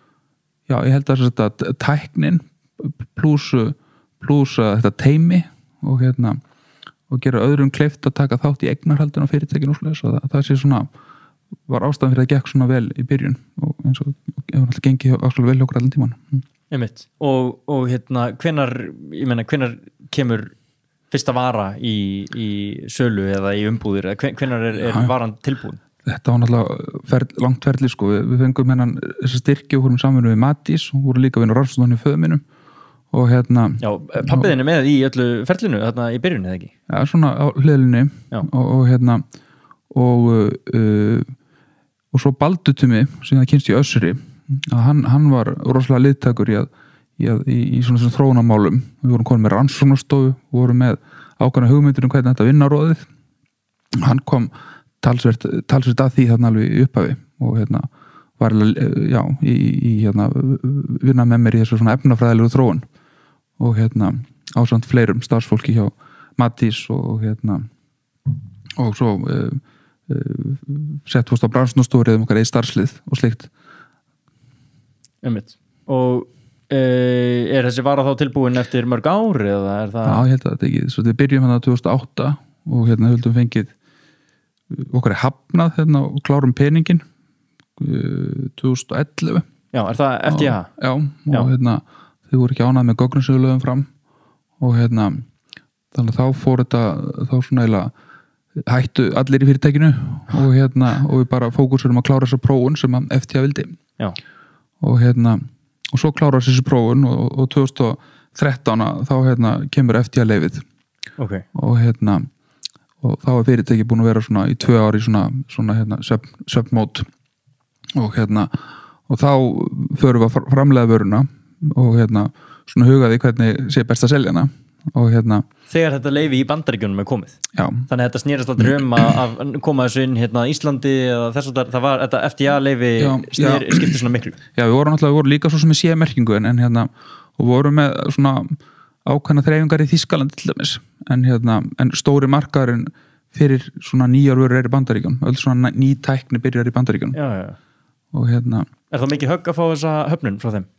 S2: já ég held að þetta tæknin pluss pluss þetta teimi og hérna og gera öðrum kleift að taka þátt í eignarhaldinu á fyrirtækinu og svoleiðis og það, það sé svona var ástæðan fyrir að það gekk svona vel í byrjun og eins og hefur alltaf gengið ástæðan vel okkur allan tíman.
S1: Einmitt. Og, og hérna hvenar, ég meina hvenar kemur fyrsta vara í, í sölu eða í umbúðir eða hvenar er, er varan tilbúin?
S2: Þetta var náttúrulega ferð, langt ferli sko, við, við fengum hennan þessa styrki og vorum saman við Matís og vorum líka við rannsóknarni föðu mínum og hérna
S1: já, pabbiðin er með í öllu ferlinu þarna í byrjun eða ekki?
S2: Já, svona á hliðlinni og, og hérna og uh, og svo Baldutumi sem það kynst í Össuri að hann, hann var rosalega liðtækur í að í, að, í, í svona, svona þróunarmálum við vorum konum með rannsóknarstofu við vorum með ákveðna hugmyndir um hvernig þetta vinnaróðið hann kom talsvert, talsvert að því þarna alveg í upphafi og hérna var já, í, í hérna vinna með mér í þessu svona efnafræðilegu þróun og hérna ásamt fleirum starfsfólki hjá Matís og hérna og svo uh, uh, sett fórst á bransnustórið um okkar eða starfslið og slikt.
S1: Einmitt. Og uh, er þessi vara þá tilbúin eftir mörg ár eða er það?
S2: Já, ég held að þetta ekki. Svo við byrjum hann að tvö þúsund og átta og hérna höldum fengið okkar er hafnað hérna og klárum peningin tvö þúsund og ellefu.
S1: Já, er það F D A?
S2: Og, já, og já. Hérna þau voru ekki ánægð með gögnum sem við lögum fram og hérna þannig að þá fór þetta þá svona eiginlega hættu allir í fyrirtækinu og hérna og við bara fókusurum að klára þessa prófun sem að F D A vildi. Já. Og hérna og svo klára þessi prófun og, og tvö þúsund og þrettán þá hérna kemur F D A leyfið. Okay. Og hérna og þá er fyrirtæki búin að vera svona í tvö ár í svona, svona hérna sub-mót og hérna og þá förum við að framleiða vöruna og hérna svona hugaði hvernig sé best að selja hana og hérna
S1: þegar þetta leyfi í Bandaríkjunum er komið. Já. Þannig að þetta snerist aldrei um að, að koma þessu inn hérna Íslandi eða þess að það var þetta F D A leyfi sner, skipti svona miklu.
S2: Já, við vorum náttúrulega við vorum líka svo sem við séum merkingu en, en hérna og vorum með svona ákveðna þreifingar í Þýskalandi til dæmis en hérna en stóri markaðurinn fyrir svona nýjar vörur er í Bandaríkjunum öll svona ný tækni byrjar í Bandaríkjunum. Já, já. Og hérna
S1: er það mikið högg að fá þessa höfnun frá þeim?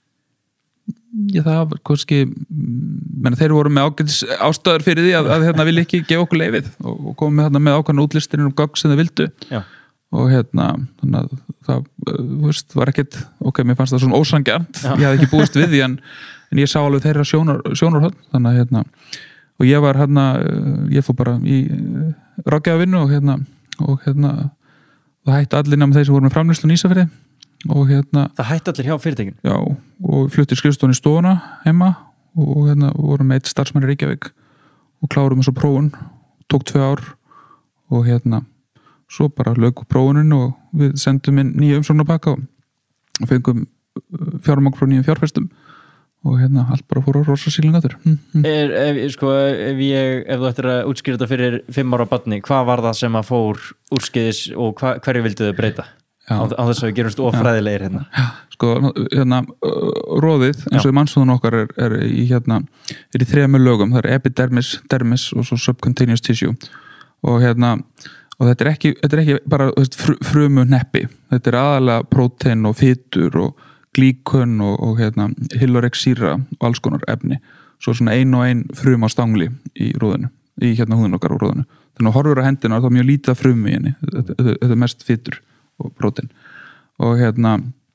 S2: Já, það var kannski menn þeir voru með ágætis ástæður fyrir því að, að hérna vilja ekki gefa okkur leyfið og, og komum með, með ákveðna útlistinir um gögn sem þeir vildu. Já. Og hérna þannig að það þú veist, var ekkert ok, mér fannst það svona ósanngjarnt ég hafði ekki búist við því en, en ég sá alveg þeirra sjónar, sjónarhöfn þannig að hérna og ég var hérna ég fór bara í ráðgjafarvinnu og hérna og hérna það hætti allir nema þeir sem voru með framleiðslu í Ísafirði og hérna
S1: það hætti allir hjá fyrirtækinu?
S2: Já, og fluttir skrifstofan í stofuna heima og hérna vorum með eitt starfsmann í Reykjavík og klárum þessu prófun tók tvö ár og hérna svo bara lauk prófunin og við sendum inn nýja umsóknarbakka og fengum fjármagn frá nýjum fjárfestum og hérna allt bara fór á rosa sílinga þurr. Mm, mm.
S1: Er, ef, sko, ef, ég, ef þú ættir að útskýra þetta fyrir fimm ára barni, hvað var það sem að fór úrskeiðis og hva, hverju vildu þau breyta? Á, á þess að við gerumst ofræðilegir hérna.
S2: Já, sko, hérna, róðið, eins og í mannsóðun okkar er, er í hérna, er í þremur lögum, það er epidermis, dermis og svo subcutaneous tissue og hérna, og þetta er ekki, þetta er ekki bara veist, fr, frumu neppi, þetta er aðalega prótein og fitur og glíkön og, og hérna, hylorexíra og alls konar efni, svo svona ein og ein frum á stangli í róðinu, í hérna húðun okkar og róðinu. Þannig að horfur á hendina og það er mjög lítið frumu í henni, þetta, þetta er mest fitur og prótein og hérna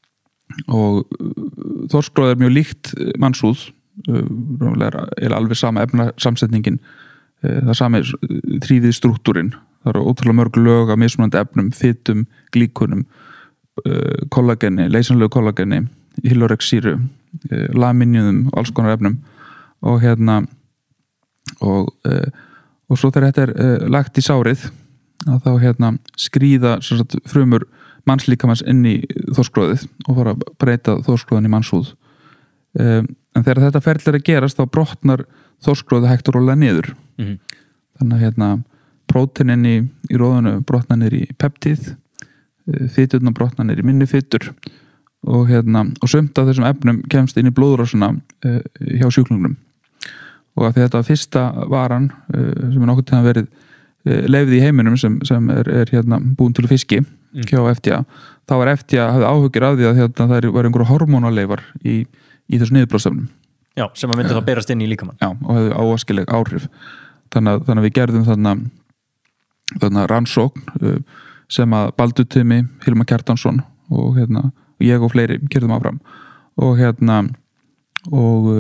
S2: og þorskróð er mjög líkt mannsúð er alveg sama efnasamsetningin það er sami þrífið struktúrin það eru ótrúlega mörg lög af mismunandi efnum fitum, glíkunum kollageni, leysanlegu kollageni hylorexíru, laminium og alls konar efnum og hérna og, og svo þegar þetta er lagt í sárið að þá hérna skríða sagt, frumur mannslíkamans inn í þorskróðið og fara að breyta þorskróðin í mannshúð um, en þegar þetta ferli er að gerast þá brotnar þorskróðið hægt og rólega niður mm-hmm. þannig að hérna próteinin í, í róðinu brotnar niður í peptíð fiturna brotnar niður í minni fitur og hérna og sumt af þessum efnum kemst inn í blóðrásuna uh, hjá sjúklingnum og af því þetta fyrsta varan uh, sem er nokkuð til að verið leyfið í heiminum sem, sem er, er hérna, búin til fiski mm. hjá F D A þá var F D A hafði áhugir af því að hérna, það var einhverju hormónaleifar í, í þessu niðurblóðstofnum
S1: Já, sem að myndi þá berast inn í líkamann
S2: Já, og hefði áaskileg áhrif þannig að, þannig að við gerðum þarna, þarna rannsókn sem að Baldur Tumi, Hilmar Kjartansson og hérna, ég og fleiri gerðum áfram og hérna og,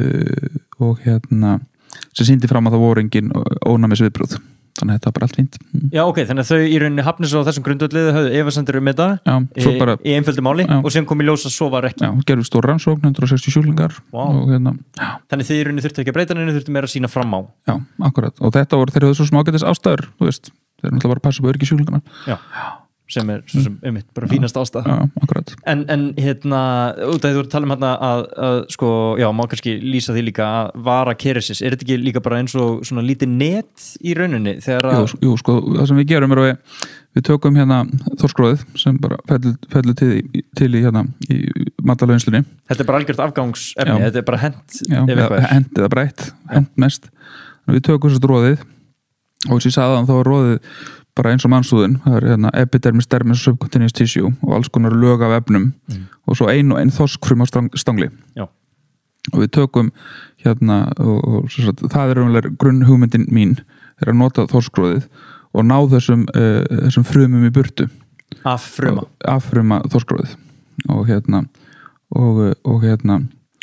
S2: og hérna sem sýndi fram að það voru engin ónæmis viðbrögð þannig að þetta er bara allt fínt.
S1: Já, ok, þannig að þau í rauninni hafnis á þessum grundvöldu höfðu efasemdir um þetta
S2: já,
S1: í,
S2: bara,
S1: í einföldu máli já. Og sem kom í ljós að svo var ekki.
S2: Já, gerðum stór rannsókn, hundrað og sextíu sjúklingar wow. og hérna, já.
S1: Þannig þið í rauninni þurftu ekki að breyta neina, þurftu meira að sína fram á.
S2: Já, akkurat, og þetta voru þeir höfðu svo smágætis ástæður, þú veist, þeir eru náttúrulega bara að passa upp á öryggi sjúklingarna. Já. sem er svo sem einmitt bara fínast ástæð já, akkurat
S1: en, en hérna, út af því þú voru að tala um hérna að, að sko, já, má kannski lýsa því líka að vara keresis, er þetta ekki líka bara eins og svona lítið net í rauninni þegar að
S2: Jú, jú sko, það sem við gerum er að við, við tökum hérna þorskróðið sem bara fellur, fellur til, til í hérna í matalauðinslunni
S1: Þetta er bara algjört afgangsefni,
S2: já.
S1: Þetta er bara hent
S2: já, hent eða breytt, hent mest við tökum þessu róðið og sem ég sagði að þá er róðið bara eins og mannsúðin, það er hérna epidermis, dermis og subcutaneous tissue og alls konar lög af efnum mm. og svo ein og ein þorskfrum á stangli
S1: Já. Og
S2: við tökum hérna og, og sagt, það er umlega grunnhugmyndin mín þeir að nota þorskróðið og ná þessum, uh, þessum frumum í burtu
S1: af fruma
S2: af fruma þorskróðið og hérna og, og hérna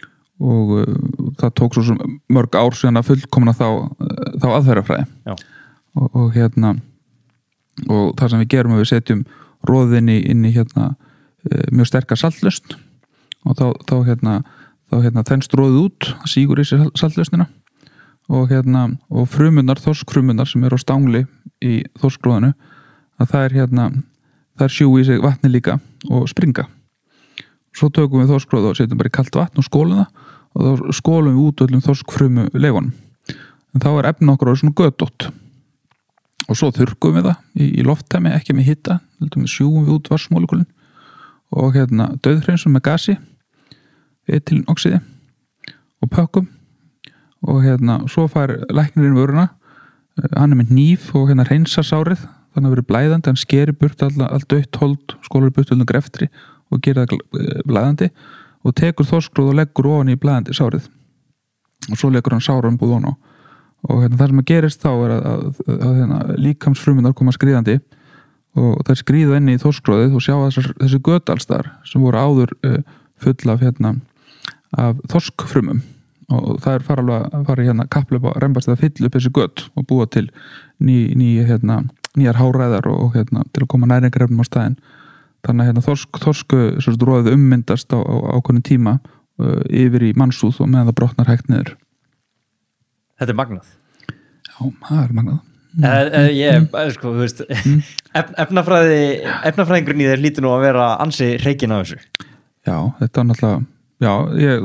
S2: og uh, það tók svo mörg ár síðan að fullkomna þá, þá aðferðafræði og, og hérna og það sem við gerum er við setjum roðið inn í, inn í hérna uh, mjög sterkar saltlausn og þá, þá hérna þá hérna þenst roðið út, sígur í sig saltlausnina og hérna og frumunar, þorskfrumunar sem eru á stangli í þorskróðinu að það er hérna það er sjú í sig vatni líka og springa svo tökum við þorskróð og setjum bara í kalt vatn og skólum það og þá skólum við út öllum þorskfrumu leifunum en þá er efni okkur á svona götótt og svo þurrkum við það í, í lofttæmi, ekki með hita við sjúum við út vassmólekulin og hérna dauðhreinsum með gasi etílenoxíði og pökkum og hérna svo fær læknirinn vöruna hann er með hníf og hérna hreinsar sárið þannig að verið blæðandi, hann skeri burt allt dött hold, skólar burt allir greftri og gerir það blæðandi og tekur þorskróð og leggur ofan í blæðandi sárið og svo leggur hann sárumbúð ofan á og hérna það sem að gerist þá er að, að, að, að hérna, líkamsfrumunar koma skriðandi og þær skriða inn í þorskróðið og sjá þessar, þessi götalstar sem voru áður uh, full af hérna af þorskfrumum og það er fara alveg að fara hérna kapplöpa að rembast að fylla upp þessi gött og búa til ný, ný, hérna, nýjar háræðar og hérna til að koma næringarefnum á staðinn þannig að hérna þorsk, þorsku róðið ummyndast á, á ákveðnum tíma uh, yfir í mannsúð og meðan það brotnar hægt niður.
S1: Þetta er magnað.
S2: Já, það er magnað.
S1: Mm. Uh, ég, mm. sko, þú veist mm. efnafræði efnafræðingurinn í þér lítur nú að vera ansi hreikinn af þessu.
S2: Já, þetta er náttúrulega já, ég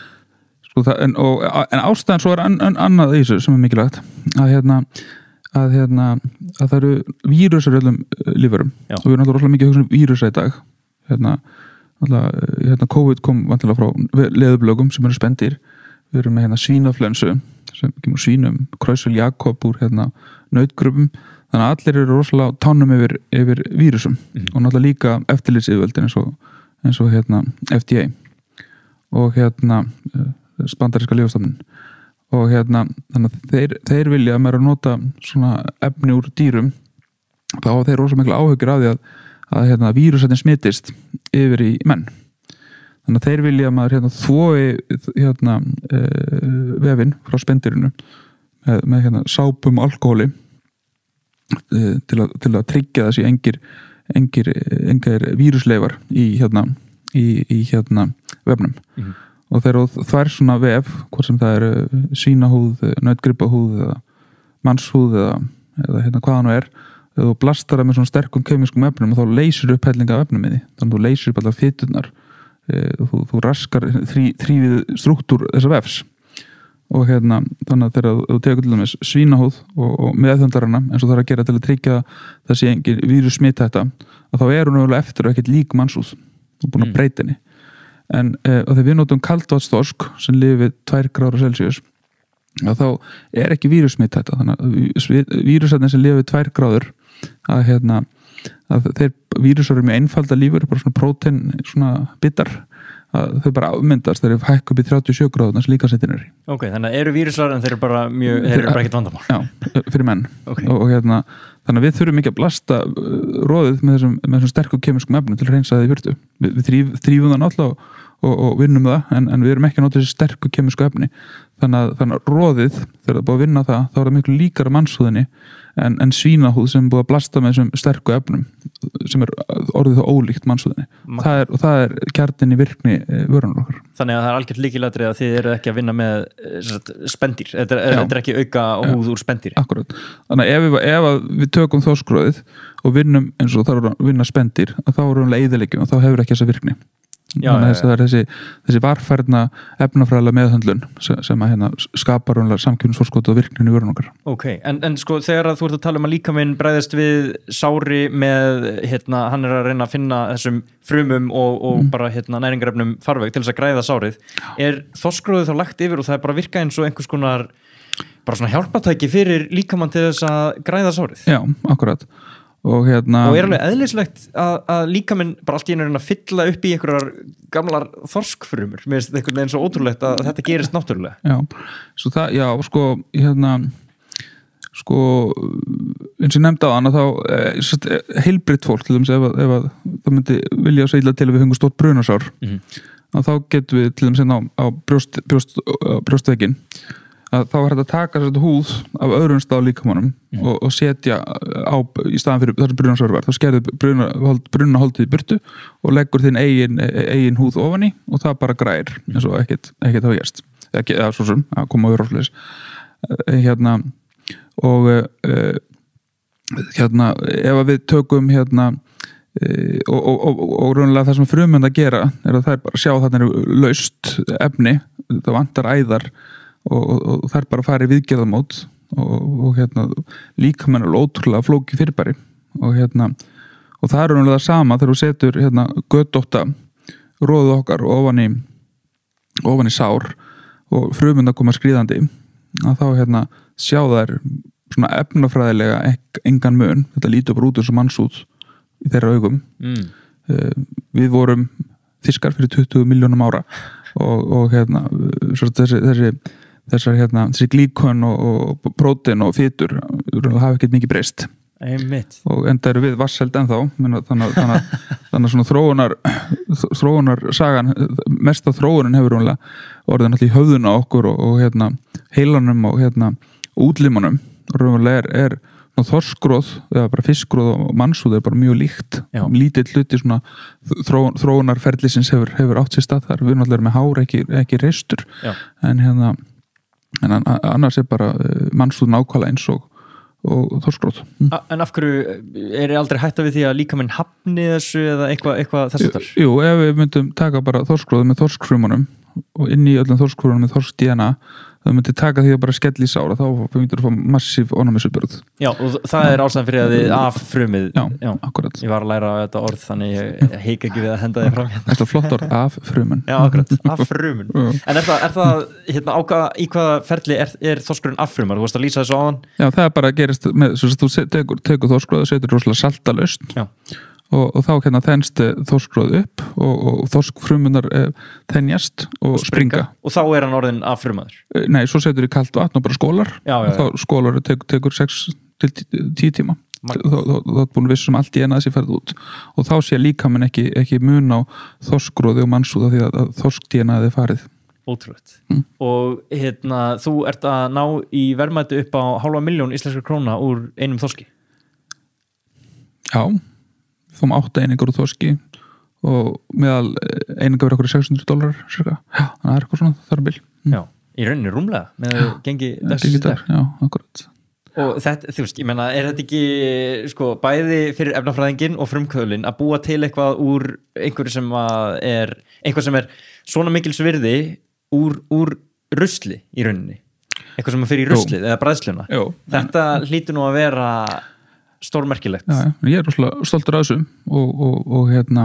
S2: sko það, en, og, en ástæðan svo er an, an, annað í þessu sem er mikilvægt að hérna að hérna að það eru vírusar í öllum lífverum og við erum náttúrulega rosalega mikið að hugsa um vírusa í dag hérna, náttúrulega hérna COVID kom vantilega frá leðublögum sem eru spendýr við erum með hérna svínaflensu sem kemur svínum, Krösel Jakob úr hérna nautgrupum þannig að allir eru rosalega tánum yfir, yfir vírusum mm. og náttúrulega líka eftirlitsyfirvöldin eins og eins og hérna F D A og hérna bandaríska lyfjastofnun og hérna þannig að þeir, þeir vilja að maður að nota svona efni úr dýrum þá hafa þeir rosa miklu áhyggjur af því að, að hérna vírusættin smitist yfir í menn þannig að þeir vilja að maður hérna þvoi hérna e, vefinn frá spendýrinu með, með hérna sápum og alkohóli e, til, að, til að tryggja þessi engir engir, engir vírusleifar í hérna í, í hérna vefnum mm-hmm. og þegar það er svona vef hvort sem það er svínahúð, nautgripahúð eða mannshúð eða, eða hérna hvað hann er þegar þú blastar það með svona sterkum kemískum efnum og þá leysir upp hellinga af efnum í því þannig að þú leysir upp allar fiturnar þú, þú raskar þrý, þrývið struktúr þessa vefs og hérna þannig að þegar þú tekur til dæmis svínahúð og, og meðhöndarana eins og það er að gera til að tryggja þessi engin vírus smittætta að þá er hún örugglega eftir og ekkert lík mannshúð og búin að breyta henni en uh, þegar við notum kaldvatsþorsk sem lifir tvær gráður Celsius þá er ekki vírusmittætta þannig að vírusarnir sem lifir tvær gráður að hérna að þeir vírusar eru mjög einfalda lífur bara svona prótein, svona bitar að þau bara afmyndast þegar þeir hækka upp í þrjátíu og sjö gráður þannig að líkamshitinn er í.
S1: Ok, þannig að eru vírusar en þeir eru bara mjög, þeir eru bara ekkert vandamál.
S2: Já, fyrir menn
S1: okay.
S2: og, og hérna þannig að við þurfum ekki að blasta roðið með þessum, með þessum sterkum kemískum efnum til að reynsa það í burtu. Við, við þrýf, þrýfum það náttúrulega og, og vinnum það en, en við erum ekki að nota þessi sterku kemísku efni þannig að, þannig að roðið þegar það er búið að vinna það þá er það miklu líkara mannshúðinni en, en svínahúð sem er búið að blasta með þessum sterku efnum sem er orðið þá ólíkt mannshúðinni það er, og það er kjarnin í virkni vörunar okkar.
S1: Þannig að það er algjört líkilatrið að þið eru ekki að vinna með spendýr, þetta er, er ekki auka húð úr spendýri.
S2: Akkurat, þannig að ef við, ef við tökum þorskroðið og vinnum eins og það er að vinna spendýr þá erum við leiðilegjum og þá hefur ekki þessa virkni. Já, þannig að það er þessi, þessi varfærna efnafræðilega meðhöndlun sem, sem að hérna skapar samkjöfnisforskot og virknin í vörun okkar.
S1: Ok, en, en sko þegar að þú ert að tala um að líkaminn bregðast við sári með, hérna, hann er að reyna að finna þessum frumum og, og mm. bara hérna næringarefnum farveg til þess að græða sárið, er þorskroðið þá lagt yfir og það er bara virka eins og einhvers konar bara svona hjálpatæki fyrir líkamann til þess að græða sárið?
S2: Já, akkurat. Og, hérna,
S1: og er alveg eðlislegt að, að líkaminn bara allt í einu að fylla upp í einhverjar gamlar þorskfrumur mér finnst þetta einhvern veginn svo ótrúlegt að þetta gerist náttúrulega.
S2: Já, svo það, já, sko hérna, sko eins og nefndi á hann að þá heilbritt fólk til dæmis ef, ef að það myndi vilja segla til að við höfum stórt brunasár mm-hmm. að þá getum við til dæmis á, á brjóst, brjóst, brjóstveginn að þá er þetta að taka þetta húð af öðrum stað líkamannum mm. og, og setja á í staðan fyrir þessum brunasár var þá skerði brunaholdið í burtu og leggur þinn eigin, eigin húð ofan í og það bara græir eins og ekkert ekkert hafa gerst ekki, eða svo sem að koma á rósleis hérna og uh, hérna ef við tökum hérna uh, og, og, og, og raunlega það sem frumönd að gera er að það er bara að sjá þarna eru laust efni, það vantar æðar og, og, og það er bara að fara í viðgerðamót og, og hérna líka menn er ótrúlega flóki fyrirbæri og hérna og það er raunlega sama þegar þú setur hérna götótta róðu okkar ofan í ofan í sár og frumönd að koma skríðandi að þá hérna sjá þær svona efnafræðilega engan mun, þetta lítur bara út eins og mannsút í þeirra augum mm. við vorum fiskar fyrir tuttugu milljónum ára og, og hérna þessi, þessi, þessar hérna þessi glíkon og, og prótein og fytur hafa ekkert mikið breyst
S1: Einmitt.
S2: Og enda eru við vassheld ennþá þannig að þannig, þannig svona þróunar þróunar sagan mesta þróunin hefur orðið náttúrulega í höfðuna okkur og, og hérna heilanum og hérna útlimunum raunverulega er, er þorskróð eða bara fiskróð og mannshúð er bara mjög líkt Já. Lítill hluti svona þró, þróunarferðlisins hefur, hefur átt sér stað þar við erum náttúrulega með hár ekki, ekki reistur Já. en hérna en annars er bara mannshúð nákvæmlega eins og og þorskrót. Mm.
S1: En af hverju er ég aldrei hætta við því að líka minn hafni þessu eða eitthvað eitthva þessu þar?
S2: Jú, ef við myndum taka bara þorskróð með þorskfrumunum og inn í öllum þorskfrumunum með þorsk D N A það myndi taka því að bara skella í sára þá myndir þú fá massíf ónæmisútbrot.
S1: Já, og það er ástæðan fyrir að þið af frumið.
S2: Já, já, akkurat.
S1: Ég var að læra þetta orð þannig ég heika ekki við að henda þig fram hérna.
S2: Þetta er flott orð, af frumun.
S1: Já, akkurat, af frumun. En er það, er það hérna, ákvað, í hvaða ferli er, er þorskurinn af frumar? Þú varst að lýsa þessu áðan?
S2: Já, það er bara að gerist með, svo að þú tekur, tekur þorskróð og setur rosalega saltalaust. Já. Og, og þá hérna þenst þorskróð upp og, og þorskfrumunar þenjast og, og springa.
S1: Og þá er hann orðin af frumaður?
S2: Nei, svo setur í kalt vatn og bara skólar já, já, og þá skólar tekur, tekur sex til tíu tíma þá er búin vissum allt í eina þessi ferð út og þá sé líka menn ekki, ekki mun á þorskróði og mannsúða því að, að þorsk-D N A þið farið.
S1: Ótrúlegt. Mm. Og hérna, þú ert að ná í verðmæti upp á hálfa milljón íslenskra króna úr einum þorski?
S2: Já. Fáum átta einingar úr þorski og meðal einingar verið okkur sex hundruð dólarar cirka. Já, þannig að það er eitthvað svona þarbil. Mm.
S1: Já, í rauninni rúmlega með að gengi þessu
S2: dag. Já, akkurat.
S1: Og þetta, þú veist, ég meina, er þetta ekki sko, bæði fyrir efnafræðingin og frumkvöðlin að búa til eitthvað úr einhverju sem er eitthvað sem er svona mikils virði úr, úr rusli í rauninni? Eitthvað sem er fyrir ruslið eða bræðsluna? Jú. Þetta hlýtur nú að vera stórmerkilegt.
S2: Já, ég er rosalega stoltur af þessu og, og, og hérna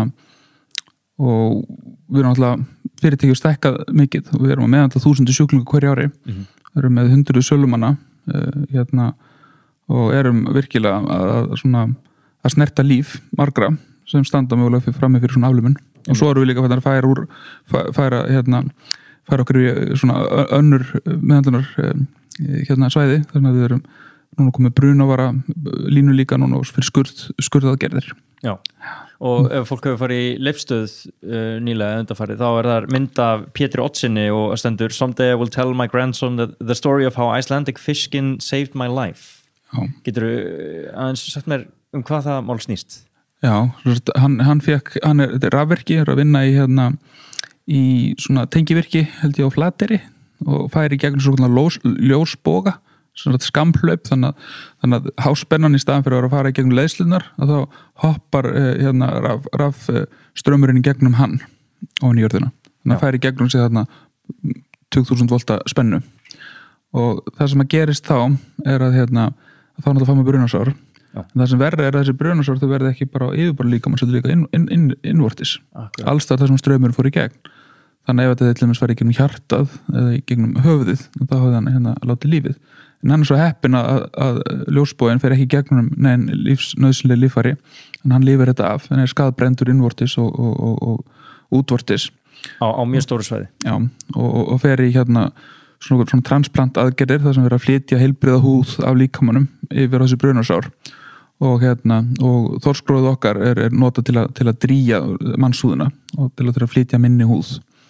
S2: og við erum alltaf fyrirtækjum stækkað mikið og við erum að meðhandla þúsundir sjúklinga hverju ári mm-hmm. við erum með hundruð sölumanna uh, hérna og erum virkilega að, að, svona, að snerta líf margra sem standa mögulega fyrir frammi fyrir svona aflömun mm-hmm. og svo erum við líka að færa úr færa hérna færa okkur í svona önnur meðhandlunar hérna svæði þannig að við erum núna komið brunavara línu líka núna fyrir skurð, skurðaðgerðir.
S1: Já, og ef fólk hefur farið í leifstöð uh, nýlega undanfarið, þá er það mynd af Pétri Oddsinni og stendur Someday I will tell my grandson that the story of how Icelandic fish skin saved my life. Já. Geturðu aðeins sagt mér um hvað það mál snýst?
S2: Já, hann, hann fekk, hann er, þetta er rafverki, er að vinna í hérna í svona tengivirki held ég á Flateyri og færi gegnum svona ljós, ljósboga svona skamhlaup þannig að, þannig að háspennan í staðan fyrir að vera að fara í gegnum leiðslunar að þá hoppar eh, hérna raf, raf eh, strömmurinn í gegnum hann ofan í jörðina þannig að færi í gegnum sig þarna tuttugu þúsund volta spennu og það sem að gerist þá er að hérna að þá náttúrulega fá með brunasár en það sem verður er að þessi brunasár þau verður ekki bara á yfirbara líka maður setur líka inn, inn, inn, innvortis alls það sem strömmurinn fór í gegn þannig ef þetta til dæmis fari í gegnum hjartað eða í gegnum höfuðið þá hafði hann hérna látið lífið en hann er svo heppinn að, að ljósboginn fer ekki gegnum neinn lífsnauðsynlega líffæri en hann lifir þetta af þannig er skaðbrendur innvortis og, og, og, og útvortis
S1: á, á mjög stóru svæði
S2: já, og, og fer í hérna svona, svona transplant aðgerðir þar sem verið að flytja heilbriða húð af líkamanum yfir á þessi brunasár og hérna, og þorskróið okkar er, er notað til að, til að drýja mannshúðina og til að, til að flytja minni húð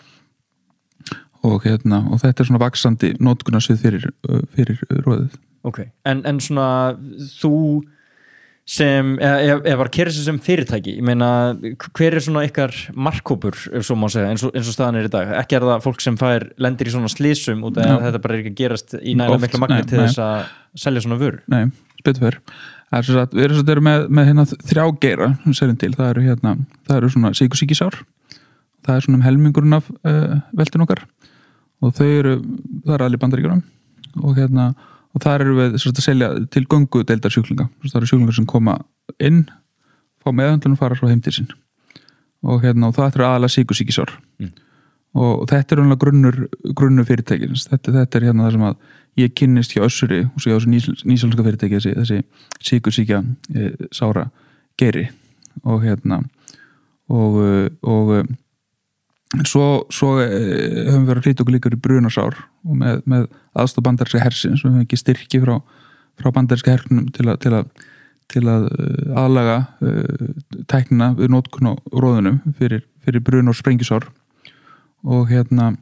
S2: og hérna, og þetta er svona vaxandi notkunarsvið fyrir, fyrir róðið.
S1: Ok, en, en svona þú sem, eða bara Kerecis sem fyrirtæki, ég meina hver er svona ykkar markhópur ef svo má segja, eins og, eins og staðan er í dag ekki er það fólk sem fær, lendir í svona slísum út af að þetta bara er ekki að gerast í nægilega miklu magni til þess að selja svona vöru?
S2: Nei, spytur fyrir það er svo að við erum svo að með, með hérna þrjá geira sem seljum til, það eru hérna það eru svona sykursýkisár það er svona um helmingurinn af uh, veldin okkar og þau eru, það eru allir Bandaríkjunum og hérna og þar eru við að selja til göngu deildar sjúklinga. Það eru sjúklingar sem koma inn, fá meðhöndlun og fara svo heim til sín. Og, hérna, og það eru aðalega sykursýkisár. Mm. Og þetta er grunnur, grunnur fyrirtækins. Þetta, þetta er hérna það sem að ég kynnist hjá Össuri og svo hjá þessu nýsjálfska fyrirtæki, þessi, þessi sykursýkja e, sára geiri. Og hérna, og, og svo, svo e, höfum við verið að hlýta okkur líka í brunasár og með, með aðstoð bandaríska hersins við höfum ekki styrki frá, frá bandaríska hernum til að, til að, til að aðlaga uh, tæknina við notkun á róðunum fyrir, fyrir brun og sprengisár og hérna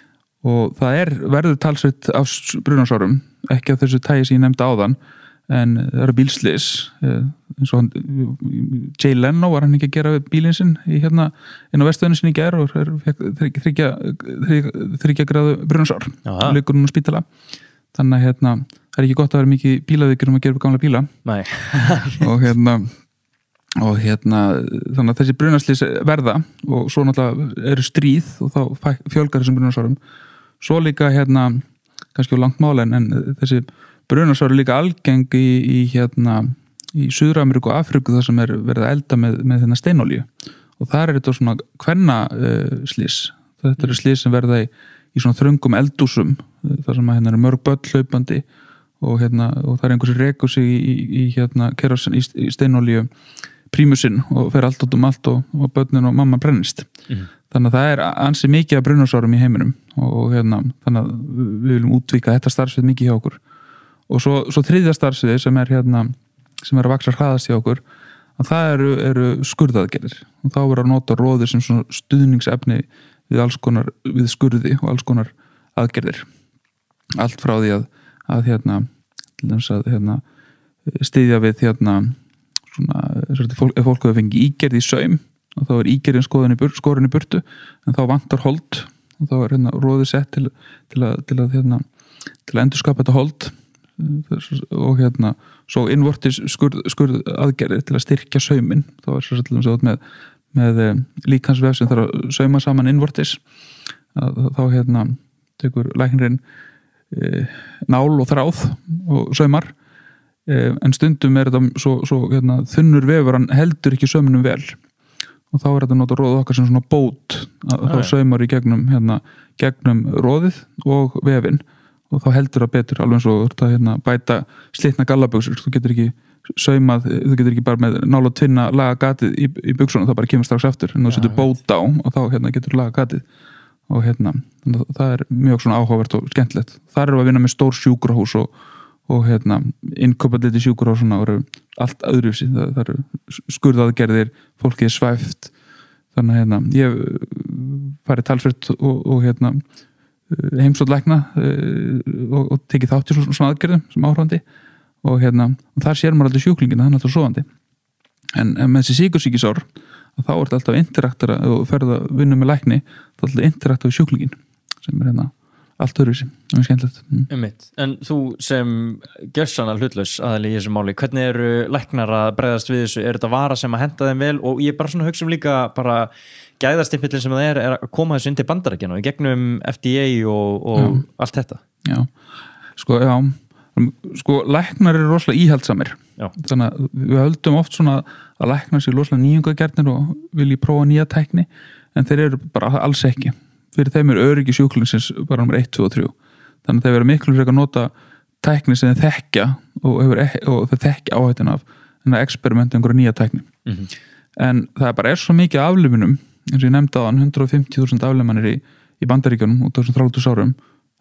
S2: og það er verður talsveit af brunasárum ekki af þessu tægi sem ég nefndi áðan en það eru bílslys eins og hann, Jay Leno var hann ekki að gera við bílinn sinn í hérna inn á vestöðinu sinni í gær og þryggja þryggja gráðu brunasár og leikur hún á spítala þannig að hérna, það er ekki gott að vera mikið bílavíkjur um að gera upp gamla bíla og hérna og hérna, þannig að þessi brunaslys verða og svo náttúrulega eru stríð og þá fjölgar þessum brunasárum svo líka hérna, kannski á langt mála en þessi brunasár er líka algeng í, í hérna í Suður-Ameríku og Afríku þar sem er verið að elda með, með hérna steinolíu og þar er þetta svona kvenna uh, slys þetta eru slys sem verða í, í svona þröngum eldúsum þar sem að hérna er mörg börn hlaupandi og hérna og það er einhversi rekur sig í, í, í hérna kerosin í, í steinolíu prímusinn og fer allt út um allt og, og börnin og mamma brennist mm. þannig að það er ansi mikið af brunasárum í heiminum og hérna þannig að við viljum útvíka þetta starfsvið mikið hjá okkur og svo, svo þriðja starfsviði sem er hérna sem er að vaksa hraðast hjá okkur að það eru, eru skurðaðgerðir og þá er að nota róðir sem svona stuðningsefni við alls konar við skurði og alls konar aðgerðir allt frá því að, að hérna, að, hérna styðja við hérna svona, fólk, ef fólk hefur fengið ígerð í saum og þá er ígerðin skorin í, bur, skorin í burtu en þá vantar hold og þá er hérna róðir sett til, til að, til að, hérna, til að endurskapa þetta hold og hérna svo innvortis skurð, skurð aðgerðir til að styrkja sauminn þá er svo svolítið svo með, með líkansvef sem þarf að sauma saman innvortis þá hérna tekur læknirinn e, nál og þráð og saumar e, en stundum er þetta svo, svo hérna, þunnur vefur hann heldur ekki sauminum vel og þá er þetta nota róð okkar sem svona bót að þá saumar í gegnum hérna, gegnum róðið og vefinn og þá heldur það betur alveg eins og þú ert að hérna, bæta slitna gallabuxur þú getur ekki saumað, þú getur ekki bara með nála tvinna laga gatið í, í buxunum það bara kemur strax aftur en þú setur bót á og þá hérna, getur laga gatið og hérna, það er mjög svona áhugavert og skemmtilegt þar eru að vinna með stór sjúkrahús og, og hérna, innkaupadliti sjúkrahús og eru allt öðruvísi það, það eru skurðaðgerðir fólkið er svæft þannig að hérna, ég farið talsvert og, og hérna heimsóttlækna og, og tekið þátt í svona, svona aðgerðum sem áhrifandi og hérna, og þar sér maður alltaf sjúklingina þannig að það er sofandi en, en með þessi sykursýkisár þá er þetta alltaf interaktara og ferð að vinna með lækni þá er alltaf interaktara við sjúklingin sem er hérna allt öðruvísi, það er skemmtilegt
S1: mm. En þú sem gjörsanna hlutlaus aðal í þessu máli, hvernig eru læknar að bregðast við þessu, er þetta vara sem að henda þeim vel og ég bara svona hugsa um líka bara gæðastimpillin sem það er, er að koma þessu inn til Bandaríkjanna og í gegnum F D A og, og allt þetta
S2: Já, sko, já sko, læknar eru rosalega íhaldsamir já. Þannig að við höldum oft svona að læknar sér rosalega nýjungagjarnir og vilji prófa nýja tækni en þeir eru bara alls ekki fyrir þeim er öryggi sjúklingsins bara nummer eitt, tvö og þrjú þannig að þeir vera miklu frekar að nota tækni sem þeir þekkja og, hefur, og þeir þekkja áhættin af en að experimenta einhverja nýja tækni mm-hmm. en það er bara er svo mikið aflimunum eins og ég nefndi á hann hundrað og fimmtíu þúsund aflimanir í, í Bandaríkjunum út af þessum þrjátíu árum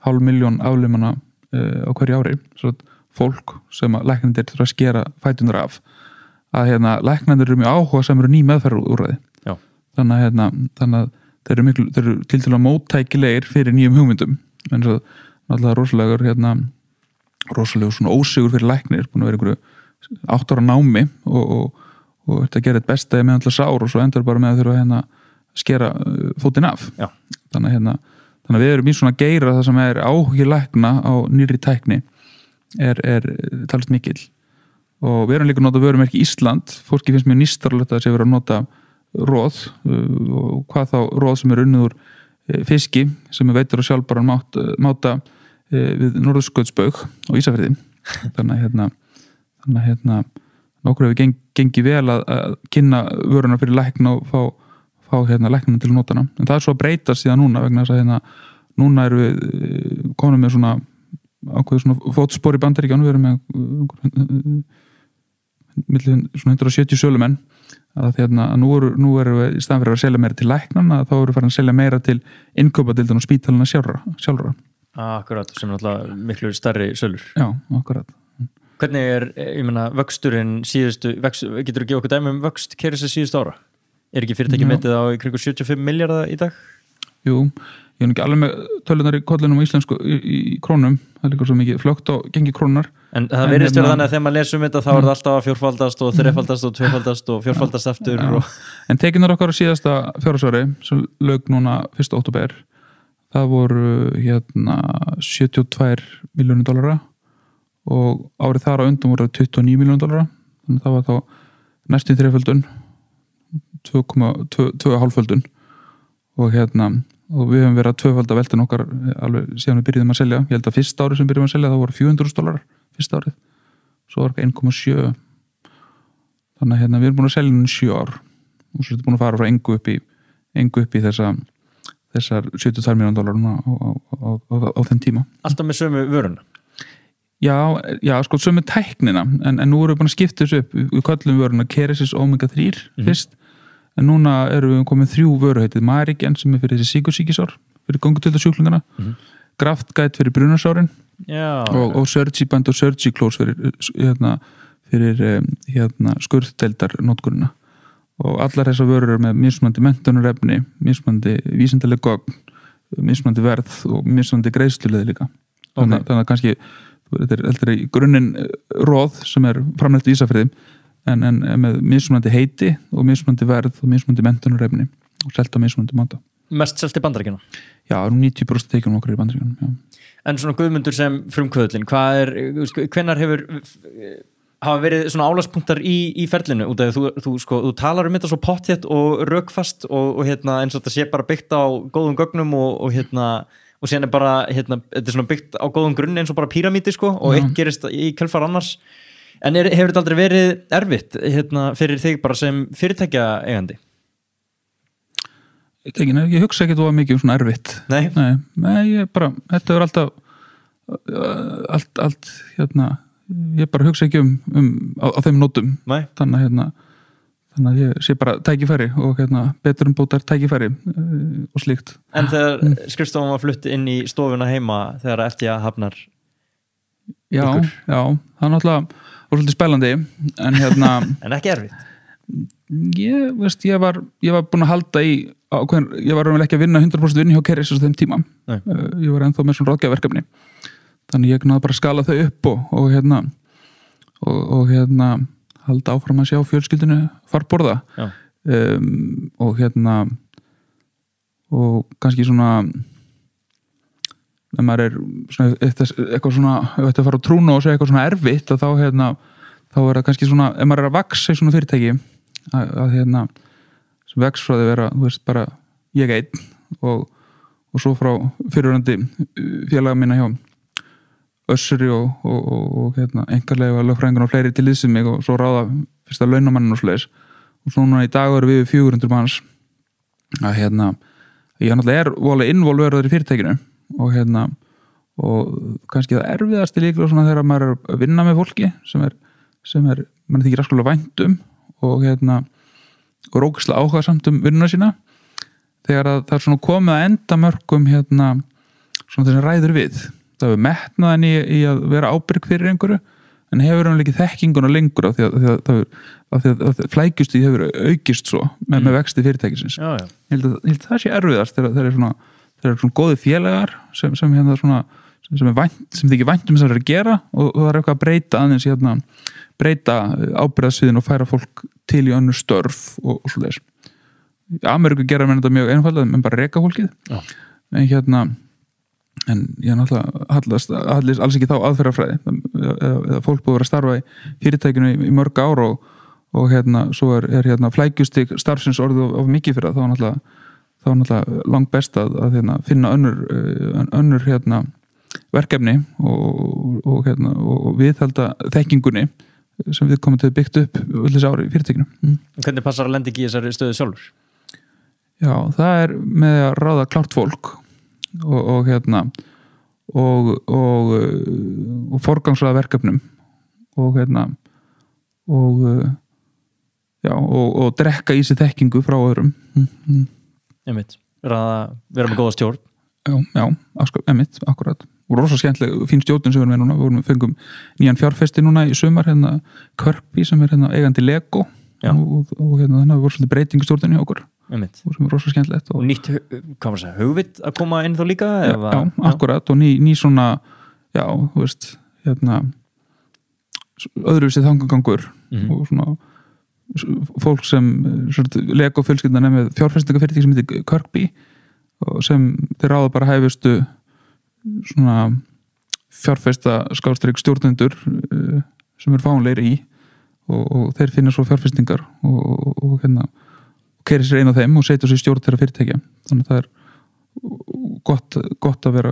S2: hálf miljón aflimana uh, á hverju ári svo að fólk sem að læknandir þurfa að skera fætunar af að hérna, læknandir eru mjög áhuga sem eru ný meðferðarúrræði þannig að, hérna, þannig að þeir eru, miklu, þeir eru til til að móttækilegir fyrir nýjum hugmyndum en svo náttúrulega rosalegur hérna, rosalegur svona ósigur fyrir læknir búin að vera einhverju átt ára námi og, og, og þetta gerir þetta besta með alltaf sár og svo endur bara með að þurfa hérna, skera fótinn af þannig að, hérna, þannig að við erum í svona geira það sem er áhugi lækna á nýrri tækni er, er talast mikill og við erum líka að nota vörumerki Ísland fólki finnst mjög nýstarlegt að sé vera að nota róð og hvað þá róð sem er unnið úr fiski sem er veitur og sjálfbæran máta, máta við Norðurskautsbaug og Ísafirði þannig að hérna, þannig að hérna nokkur hefur geng, gengið vel að, að kynna vöruna fyrir lækna og fá, fá hérna læknina til að nota hana en það er svo að breytast síðan núna vegna þess að hérna núna erum við komin með svona ákveður svona fótspor í Bandaríkjánum við erum með milli svona hundrað og sjötíu sölumenn að hérna nú eru, nú eru við í staðan fyrir að selja meira til læknana þá eru við farin að selja meira til innkaupadildina og spítalana sjálfra, sjálfra.
S1: Akkurat, sem er alltaf miklu stærri sölur.
S2: Já, akkurat.
S1: Hvernig er, ég meina, vöxturinn síðustu, vöxt, getur þú að gefa okkur dæmi um vöxt Kerecis síðustu ára? Er ekki fyrirtæki metið á í kringu sjötíu og fimm milljarða í dag?
S2: Jú, ég er ekki alveg með tölunar í kollinum á íslensku í, í krónum, það er líka svo mikið flögt og gengi krónar.
S1: En það verðist vera þannig að þegar maður lesum þetta þá er það alltaf að fjórfaldast og þrefaldast og tvöfaldast og fjórfaldast aftur. Og...
S2: En tekinar okkar á síðasta fjárhagsári sem lauk núna fyrsta október, það voru hérna sjötíu og tvær milljónir dollara og árið þar á undan voru tuttugu og níu milljónir dollara, þannig það var þá næstum þreföldun, tvö komma tvö hálfföldun og hérna og við höfum verið að tvöfalda veltun okkar alveg síðan við byrjuðum að selja ég held að fyrsta árið sem byrjuðum að selja það voru fjögur hundruð þúsund dólarar fyrsta árið svo var það eitt komma sjö þannig að hérna, við erum búin að selja núna sjö ár og svo erum við búin að fara frá engu upp í engu upp í þessa þessar sjötíu og tvær milljónir dollara á, á, á, á, á þeim tíma
S1: Alltaf með sömu vöruna?
S2: Já, já sko sömu tæknina en, en nú erum við búin að skipta þessu upp við köllum vöruna Kerecis Omega þrjú mm-hmm. fyrst en núna erum við komið þrjú vöruheitið Marigen sem er fyrir þessi sykursýkisár fyrir göngudeildarsjúklingana mm-hmm. Graftgæt fyrir brunasárin og, og Surgiband og Surgiclose fyrir, hérna, fyrir hérna, skurðdeildarnótkunina og allar þessar vörur eru með mismunandi menntunarefni, mismunandi vísindaleg gögn, mismunandi verð og mismunandi greiðsluleði líka okay. þannig, þannig að kannski þetta er, þetta er í grunninn róð sem er framleitt í Ísafirði En, en með mismunandi heiti og mismunandi verð og mismunandi menntunarefni og selt á mismunandi máta.
S1: Mest selt í Bandaríkjunum?
S2: Já, níutíu prósent tekjum okkur í Bandaríkjunum, já.
S1: En svona Guðmundur sem frumkvöðlin, hvað er, hvenær hefur hafa verið svona álagspunktar í, í ferlinu? Út af þú, þú, sko, þú talar um þetta svo pottþétt og rökfast og, og hérna, eins og þetta sé bara byggt á góðum gögnum og, og hérna og síðan er bara, hérna, þetta er svona byggt á góðum grunni eins og bara píramíti, sko, og eitt gerist í kjölfar annars. En er, hefur þetta aldrei verið erfitt hérna, fyrir þig bara sem fyrirtækja eigandi?
S2: Ég, ég hugsa ekki að það var mikið um svona erfitt.
S1: Nei?
S2: Nei, nei ég bara, þetta er alltaf allt, allt, hérna, ég bara hugsa ekki um, um á, á þeim nótum.
S1: Nei?
S2: Þannig að, hérna, þannig að ég sé bara tækifæri og hérna, betur um bótar tækifæri uh, og slíkt.
S1: En þegar mm. skrifstofan var flutt inn í stofuna heima þegar F D A hafnar
S2: Já,
S1: ykkur?
S2: Já, það er náttúrulega og svolítið spælandi en hérna
S1: en ekki erfitt
S2: ég, veist, ég var ég var búin að halda í ákveðin, ég var raunverulega ekki að vinna hundrað prósent vinni hjá Kerecis á þeim tíma uh, ég var ennþá með svona ráðgjafarverkefni þannig ég náði bara að skala þau upp og, og hérna og, og hérna halda áfram að sjá fjölskyldinu farborða um, og hérna og kannski svona ef maður er svona, eitthvað svona ef þetta fara á trúna og segja eitthvað svona erfitt þá, hérna, þá er það kannski svona ef maður er að vaksa í svona fyrirtæki að, að hérna sem vex frá því að vera, þú veist, bara ég einn og, og svo frá fyrirverandi félaga mína hjá Össuri og, og, og, og hérna, einhverlega lögfræðingur og fleiri til liðsum mig og svo ráða fyrsta launamannin og svoleiðis og svo núna í dag eru við fjögur hundruð manns að hérna ég náttúrulega er volið involverður í fyrirtækinu og hérna og kannski það erfiðasti líklega svona þegar maður er að vinna með fólki sem er, sem er mann þykir raskulega vænt um og hérna og rókislega áhuga samt um vinnuna sína þegar að það er svona komið að enda mörgum hérna svona þess að ræður við það hefur metnaðan í, í að vera ábyrg fyrir einhverju en hefur hann ekki þekkinguna lengur af því að, að, að, að, að, að flækjust í hefur aukist svo með, mm. með vexti fyrirtækisins
S1: já, já.
S2: Ég held að, ég held að það sé erfiðast þegar þeir eru svona, þeir eru svona góði félagar sem, sem hérna svona sem, sem, vænt, sem þið ekki væntum þess að vera að gera og, og það er eitthvað að breyta aðeins hérna, breyta ábyrgðarsviðin og færa fólk til í önnur störf og, og svo þess í Ameríku gera mér þetta mjög einfaldað en bara reka fólkið
S1: já.
S2: En hérna en ég er náttúrulega hallast, hallist alls ekki þá aðferðafræði eða fólk búið að vera að starfa í fyrirtækinu í, í mörg ár og, og hérna svo er, er hérna flækjustig starfsins orðið of, of mikið fyrir það þá er náttúrulega, þá er náttúrulega langt best að, að hérna, finna önnur, önnur hérna, verkefni og, og, hérna, og viðhalda þekkingunni sem við komum til að byggt upp öll þessi ári í fyrirtækinu. Mm.
S1: Hvernig passar að lenda ekki í þessari stöðu sjálfur?
S2: Já, það er með að ráða klárt fólk og, og hérna og, og, og forgangsraða verkefnum og hérna og já, og, og drekka í sig þekkingu frá öðrum mm.
S1: Einmitt, vera, vera með góða stjórn
S2: Já, já, einmitt, akkurat og rosa skemmtileg, fín stjórn sem við erum með núna við erum, fengum nýjan fjárfesti núna í sumar hérna Kirkby sem er hérna eigandi Lego og, og hérna þannig að við vorum svolítið breytingstjórnni okkur
S1: Einmitt.
S2: Og sem er rosa skemmtilegt og,
S1: og nýtt, hvað var það, hugvit að koma inn þá líka?
S2: Já, já akkurat og ný, ný svona já, þú veist, hérna öðruvísið þangagangur mm-hmm. og svona fólk sem Lego fjölskyldan er með fjárfestingafyrirtæki sem heitir Kirkby og sem þeir ráða bara hæfustu svona fjárfesta skástrík stjórnendur sem eru fáanlegri í og, og þeir finna svo fjárfestingar og, og, og hérna keyrir sér einn af þeim og setja sér stjórn þeirra fyrirtækja þannig að það er gott, gott að vera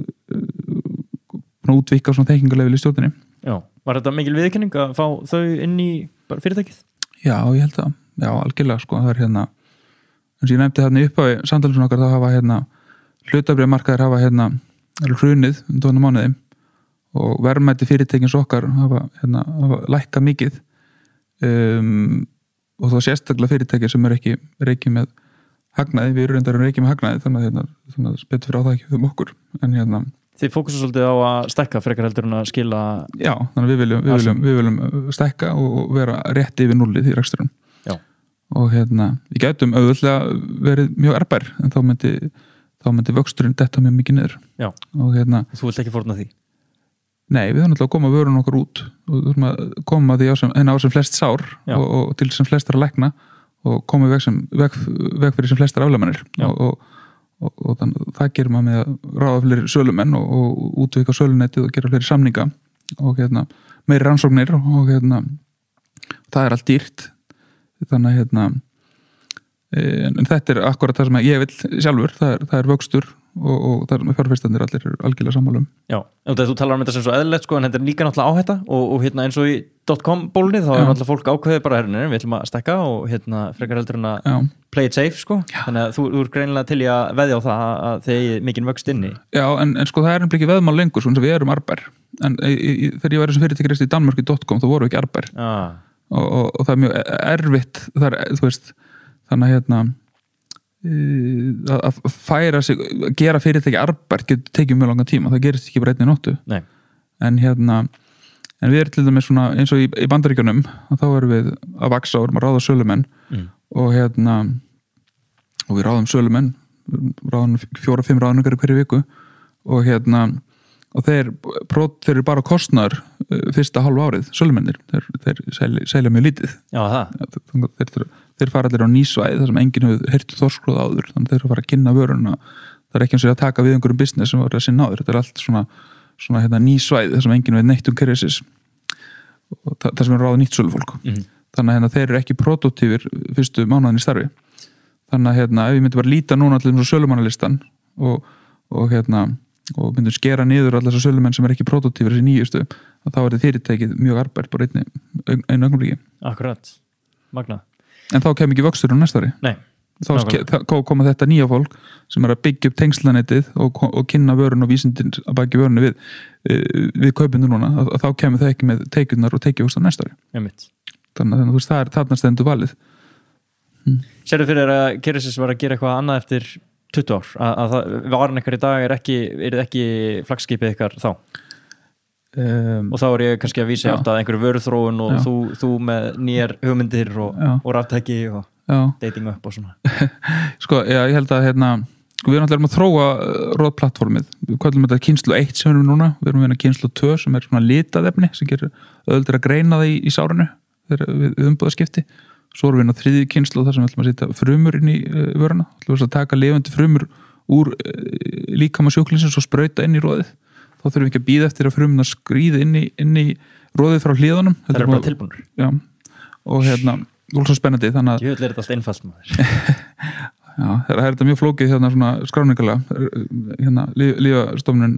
S2: uh, útvika svona þekkingarleifil í stjórninni
S1: Já, var þetta mikil viðurkenning að fá þau inn í fyrirtækið?
S2: Já, ég held að, já, algjörlega sko, það er hérna eins og ég nefndi hérna upp á samtalið okkar þá hafa hérna hlutabréfamarkaðir hafa hérna hrunið um tóna mánuði og verðmæti fyrirtækins okkar hafa hérna hafa lækkað mikið um og þá sérstaklega fyrirtæki sem er ekki, er ekki með hagnaði, við erum reyndar ekki með hagnaði þannig að hérna, þannig að betur fyrir á það ekki um okkur en hérna
S1: Þið fókusum svolítið á að stækka frekar heldur en að skila
S2: Já, þannig að við viljum, við viljum, við viljum stækka og vera rétt yfir nullið í reksturum
S1: Já
S2: og hérna, við gætum auðvitað verið mjög erbær en þá myndi þá myndi vöxturinn detta mjög mikið niður
S1: Já,
S2: og hérna
S1: þú vilt ekki fórna því
S2: Nei, við höfum alltaf að koma vörun okkar út og við höfum að koma því á sem, á sem flest sár og, og til sem flestar að lækna og koma veg, sem, veg, veg fyrir sem flestar aflemanir og, og, og, og þannig, það gerir maður með að ráða fleiri sölumenn og, og útvika sölunetið og gera fleiri samninga og hérna, meiri rannsóknir og hérna, það er allt dýrt þannig að hérna, en, en þetta er akkurat það sem ég vil sjálfur, það er, það er vöxtur og, og það er með fjárfestandir allir er algjörlega sammálum.
S1: Já, þú talar um þetta sem svo eðlilegt sko, en þetta er líka náttúrulega áhætta og, og hérna eins og í .com bólunni þá er náttúrulega fólk ákveðið bara hérna, við ætlum að stekka og hérna frekar heldur en að Já. Play it safe sko, Já. Þannig að þú, þú er greinilega til í að veðja á það að þeir eigi mikinn vöxt inni.
S2: Já, en, en sko það er ekki veðmál lengur, svona við erum arbær en í, í, þegar ég var þessum fyrirtækjast í Danmörk í .com þá voru við ekki arbær
S1: ah.
S2: og, og, og það er mjög erfitt það er, þú veist, þannig að hérna að færa sig, að gera fyrirtæki arbært getur tekið mjög langan tíma, það gerist ekki bara einni nóttu
S1: Nei.
S2: en hérna en við erum til dæmis svona eins og í, í Bandaríkjunum og þá erum við að vaksa og erum að ráða sölumenn mm. og hérna og við ráðum sölumenn ráðum fjóra, fimm ráðningar í hverju viku og hérna og þeir, þeir eru bara kostnaður fyrsta hálfa árið, sölumennir þeir, þeir selja, selja mjög lítið
S1: Já, það
S2: þeir, þeir, þeir fara allir á nýsvæði þar sem enginn hefur heyrt þorskróð áður þannig þeir eru að fara að kynna vöruna það er ekki eins og að taka við einhverjum business sem var að sinna áður þetta er allt svona, svona hérna, nýsvæði þar sem enginn veit neitt um kerrisis og það, það sem er ráða nýtt sölufólk mm-hmm. þannig að hérna, þeir eru ekki produktífir fyrstu mánuðin í starfi þannig að hérna, ef ég myndi bara líta núna allir um sölumannalistan og, og hérna og myndum skera niður allar þessar sölumenn sem er ekki produktífir þessi nýjustu, að þá er þetta fyrirtækið mjög arbært bara einni, einu ögnumlíki.
S1: Akkurat, magna.
S2: En þá kem ekki vöxtur á næsta ári.
S1: Nei.
S2: Þá ske, koma þetta nýja fólk sem er að byggja upp tengslanetið og, og kynna vörun og vísindin að baki vörunni við, við kaupinu núna, að, að þá kemur það ekki með teikunar og teikjavöxt á næsta ári.
S1: Einmitt.
S2: Þannig að þú veist, það er þarna stendur valið.
S1: Hm. Sérðu fyrir að Keresis var að gera eitthvað annað eftir tuttugu ár að, að það varan ykkar í dag er ekki, er ekki flaggskipið ykkar þá um, og þá er ég kannski að vísa átt að einhverju vöruþróun og þú, þú með nýjar hugmyndir og, og ráftæki og já. Dating up og svona
S2: sko, já, ég held að hérna við erum alltaf að þróa róðplattformið við kallum þetta kynslu eitt sem við erum núna við erum við að kynslu tvö sem er svona litað efni sem gerir öðuldur að greina það í, í sárinu þegar við, við umbúðaskipti svo erum við að þriðju kynslu þar sem við ætlum að setja frumur inn í uh, vöruna ætlum við að taka lifandi frumur úr uh, líkama sjúklingsins og sprauta inn í róðið þá þurfum við ekki að bíða eftir að frumuna skríða inn í, inn í róðið frá hliðunum
S1: það er bara tilbúinur
S2: já, og hérna, það er svo spennandi þannig að
S1: ég vil er þetta allt einfalt maður
S2: Já, það er þetta mjög flókið hérna svona skráningarlega hérna Lyfjastofnun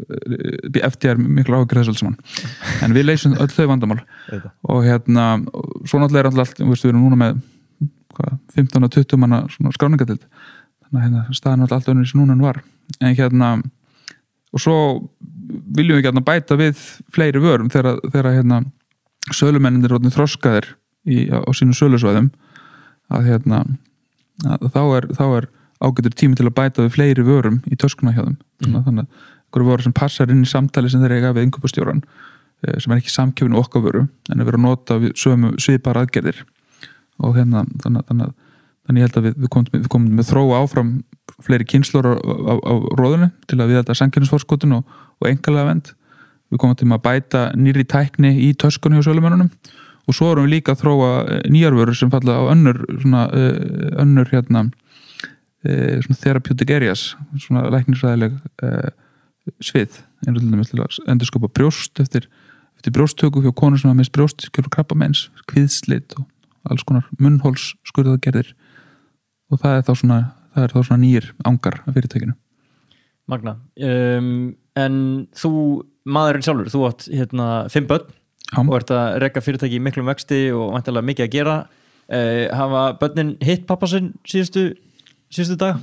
S2: F D R miklu áhyggjur þessu alls saman en við leysum öll þau vandamál og hérna, svo náttúrulega er alltaf við erum núna með hvað, fimmtán til tuttugu manna svona skráningardild þannig að hérna staðan alltaf önnur sem núna en var en hérna og svo viljum við hérna bæta við fleiri vörum þegar, þegar hérna sölumennir orðnir þroskaðir í, á, á sínum sölusvæðum að hérna að þá er, þá er ágætur tími til að bæta við fleiri vörum í töskuna hjá þeim mm. þannig að einhverju vöru sem passar inn í samtali sem þeir eiga við innkaupastjóran sem er ekki samkjöfinu okkar vöru en er verið að nota við sömu svipar aðgerðir og hérna þannig, þannig, þannig ég held að við, við, komum, við komum með þróa áfram fleiri kynslur á, á, á róðinu til að við þetta samkjöfnisforskotun og, og engalega vend við komum til að bæta nýrri tækni í töskunni hjá sölumennunum og svo erum við líka að þróa nýjarvörur sem falla á önnur svona, uh, önnur hérna uh, svona therapeutic areas svona læknisfræðileg uh, svið eins og til dæmis til að endurskopa brjóst eftir, eftir brjósttöku hjá konur sem hafa mist brjóst kjörur krabbameins, kviðslit og alls konar munnhólsskurðagerðir og það er þá svona það er þá svona nýjir angar af fyrirtækinu
S1: Magna um, en þú, maðurinn sjálfur þú átt hérna fimm börn Já. Og ert að reka fyrirtæki í miklum vexti og vantilega mikið að gera eh, hafa börnin hitt pappa sinn síðustu, síðustu dag?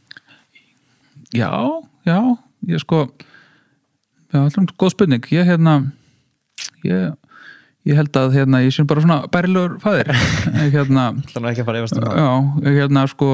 S2: Já, já ég sko já, alltaf góð spurning ég hérna ég, ég held að hérna ég sé bara svona bærilegur faðir hérna
S1: Þannig ekki að fara yfirst um það
S2: Já, hérna sko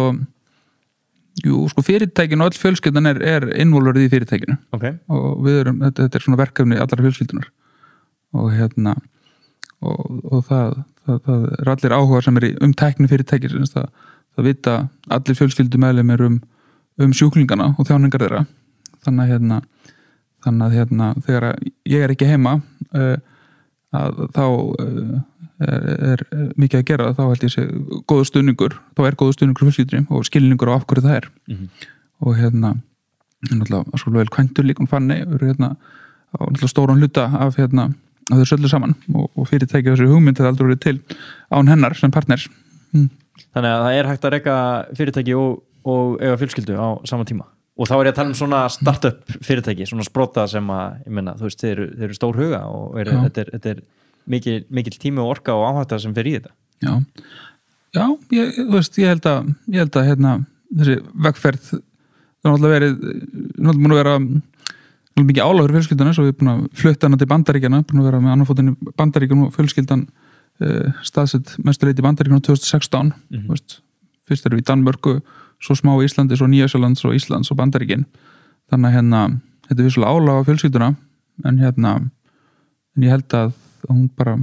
S2: jú, sko fyrirtækin og öll fjölskyldan er, er involverið í fyrirtækinu
S1: okay.
S2: og við erum, þetta, þetta er svona verkefni allra fjölskyldunar og hérna og, og það, það, það er allir áhuga sem er í um tækni fyrirtækis það, það vita allir fjölskyldumeðlimir um, um sjúklingana og þjáningar þeirra þannig að hérna, þannig að hérna þegar ég er ekki heima uh, að þá uh, er, er mikið að gera þá held ég sé góður stuðningur þá er góður stuðningur fjölskyldunum og skilningur á af hverju það er mm-hmm. og hérna náttúrulega svo vel kvæntur líka um fanni hérna á náttúrulega stóran hluta af hérna að þau söllu saman og, og fyrirtækja þessu hugmynd það aldrei verið til án hennar sem partners mm.
S1: Þannig að það er hægt að reka fyrirtæki og, og eiga fjölskyldu á sama tíma og þá er ég að tala um svona startup fyrirtæki svona sprota sem að, ég menna, þú veist þeir eru, þeir eru stór huga og er, þetta er, þetta er mikil, mikil tími og orka og áhætta sem fer í þetta
S2: Já, Já ég, þú veist, ég held að ég held að hérna, þessi vegferð það er náttúrulega verið náttúrulega múin að vera mikið álagur fjölskyldan svo við erum búin að flutta hana til Bandaríkjana búin að vera með annarfótinn í Bandaríkjana og fjölskyldan uh, staðsett mestur leiti í Bandaríkjana tvö þúsund og sextán mm-hmm. veist, fyrst erum við í Danmörku svo smá í Íslandi, svo Nýja-Sjálands og Íslands og Bandaríkin þannig að hérna þetta er vissulega álag á fjölskylduna en hérna en ég held að hún bara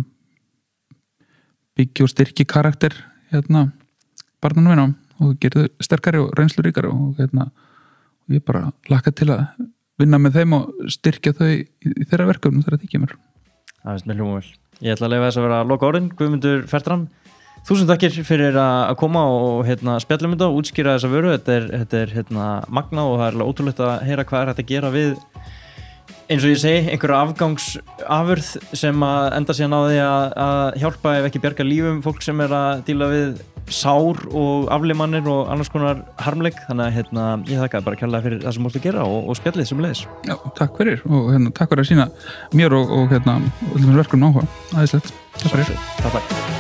S2: byggja og styrki karakter hérna barnanum minna og gerir þau sterkari og reynsluríkari og hérna og ég bara laka til að vinna með þeim og styrkja þau í, í þeirra verkefnum þegar það þykja mér.
S1: Það finnst mér hljóma vel. Ég ætla að leyfa þess að vera að loka orðin. Guðmundur Fertram, þúsund takkir fyrir að koma og hérna, spjalla um þetta og útskýra þessa vöru. Þetta er, þetta er hérna, magna og það er ótrúlegt að heyra hvað er hægt að gera við eins og ég segi, einhverja afgangsafurð sem að enda síðan á því að, að hjálpa ef ekki bjarga lífum fólk sem er að díla við sár og aflimannir og annars konar harmleik, þannig að hérna, ég þakka bara kærlega fyrir það sem múltu að gera og, og spjallið sem leiðis.
S2: Já, takk fyrir og hérna, takk fyrir að sína mér og, og hérna, öllum verkum áhuga. Æðislegt. Takk fyrir.
S1: Takk, takk.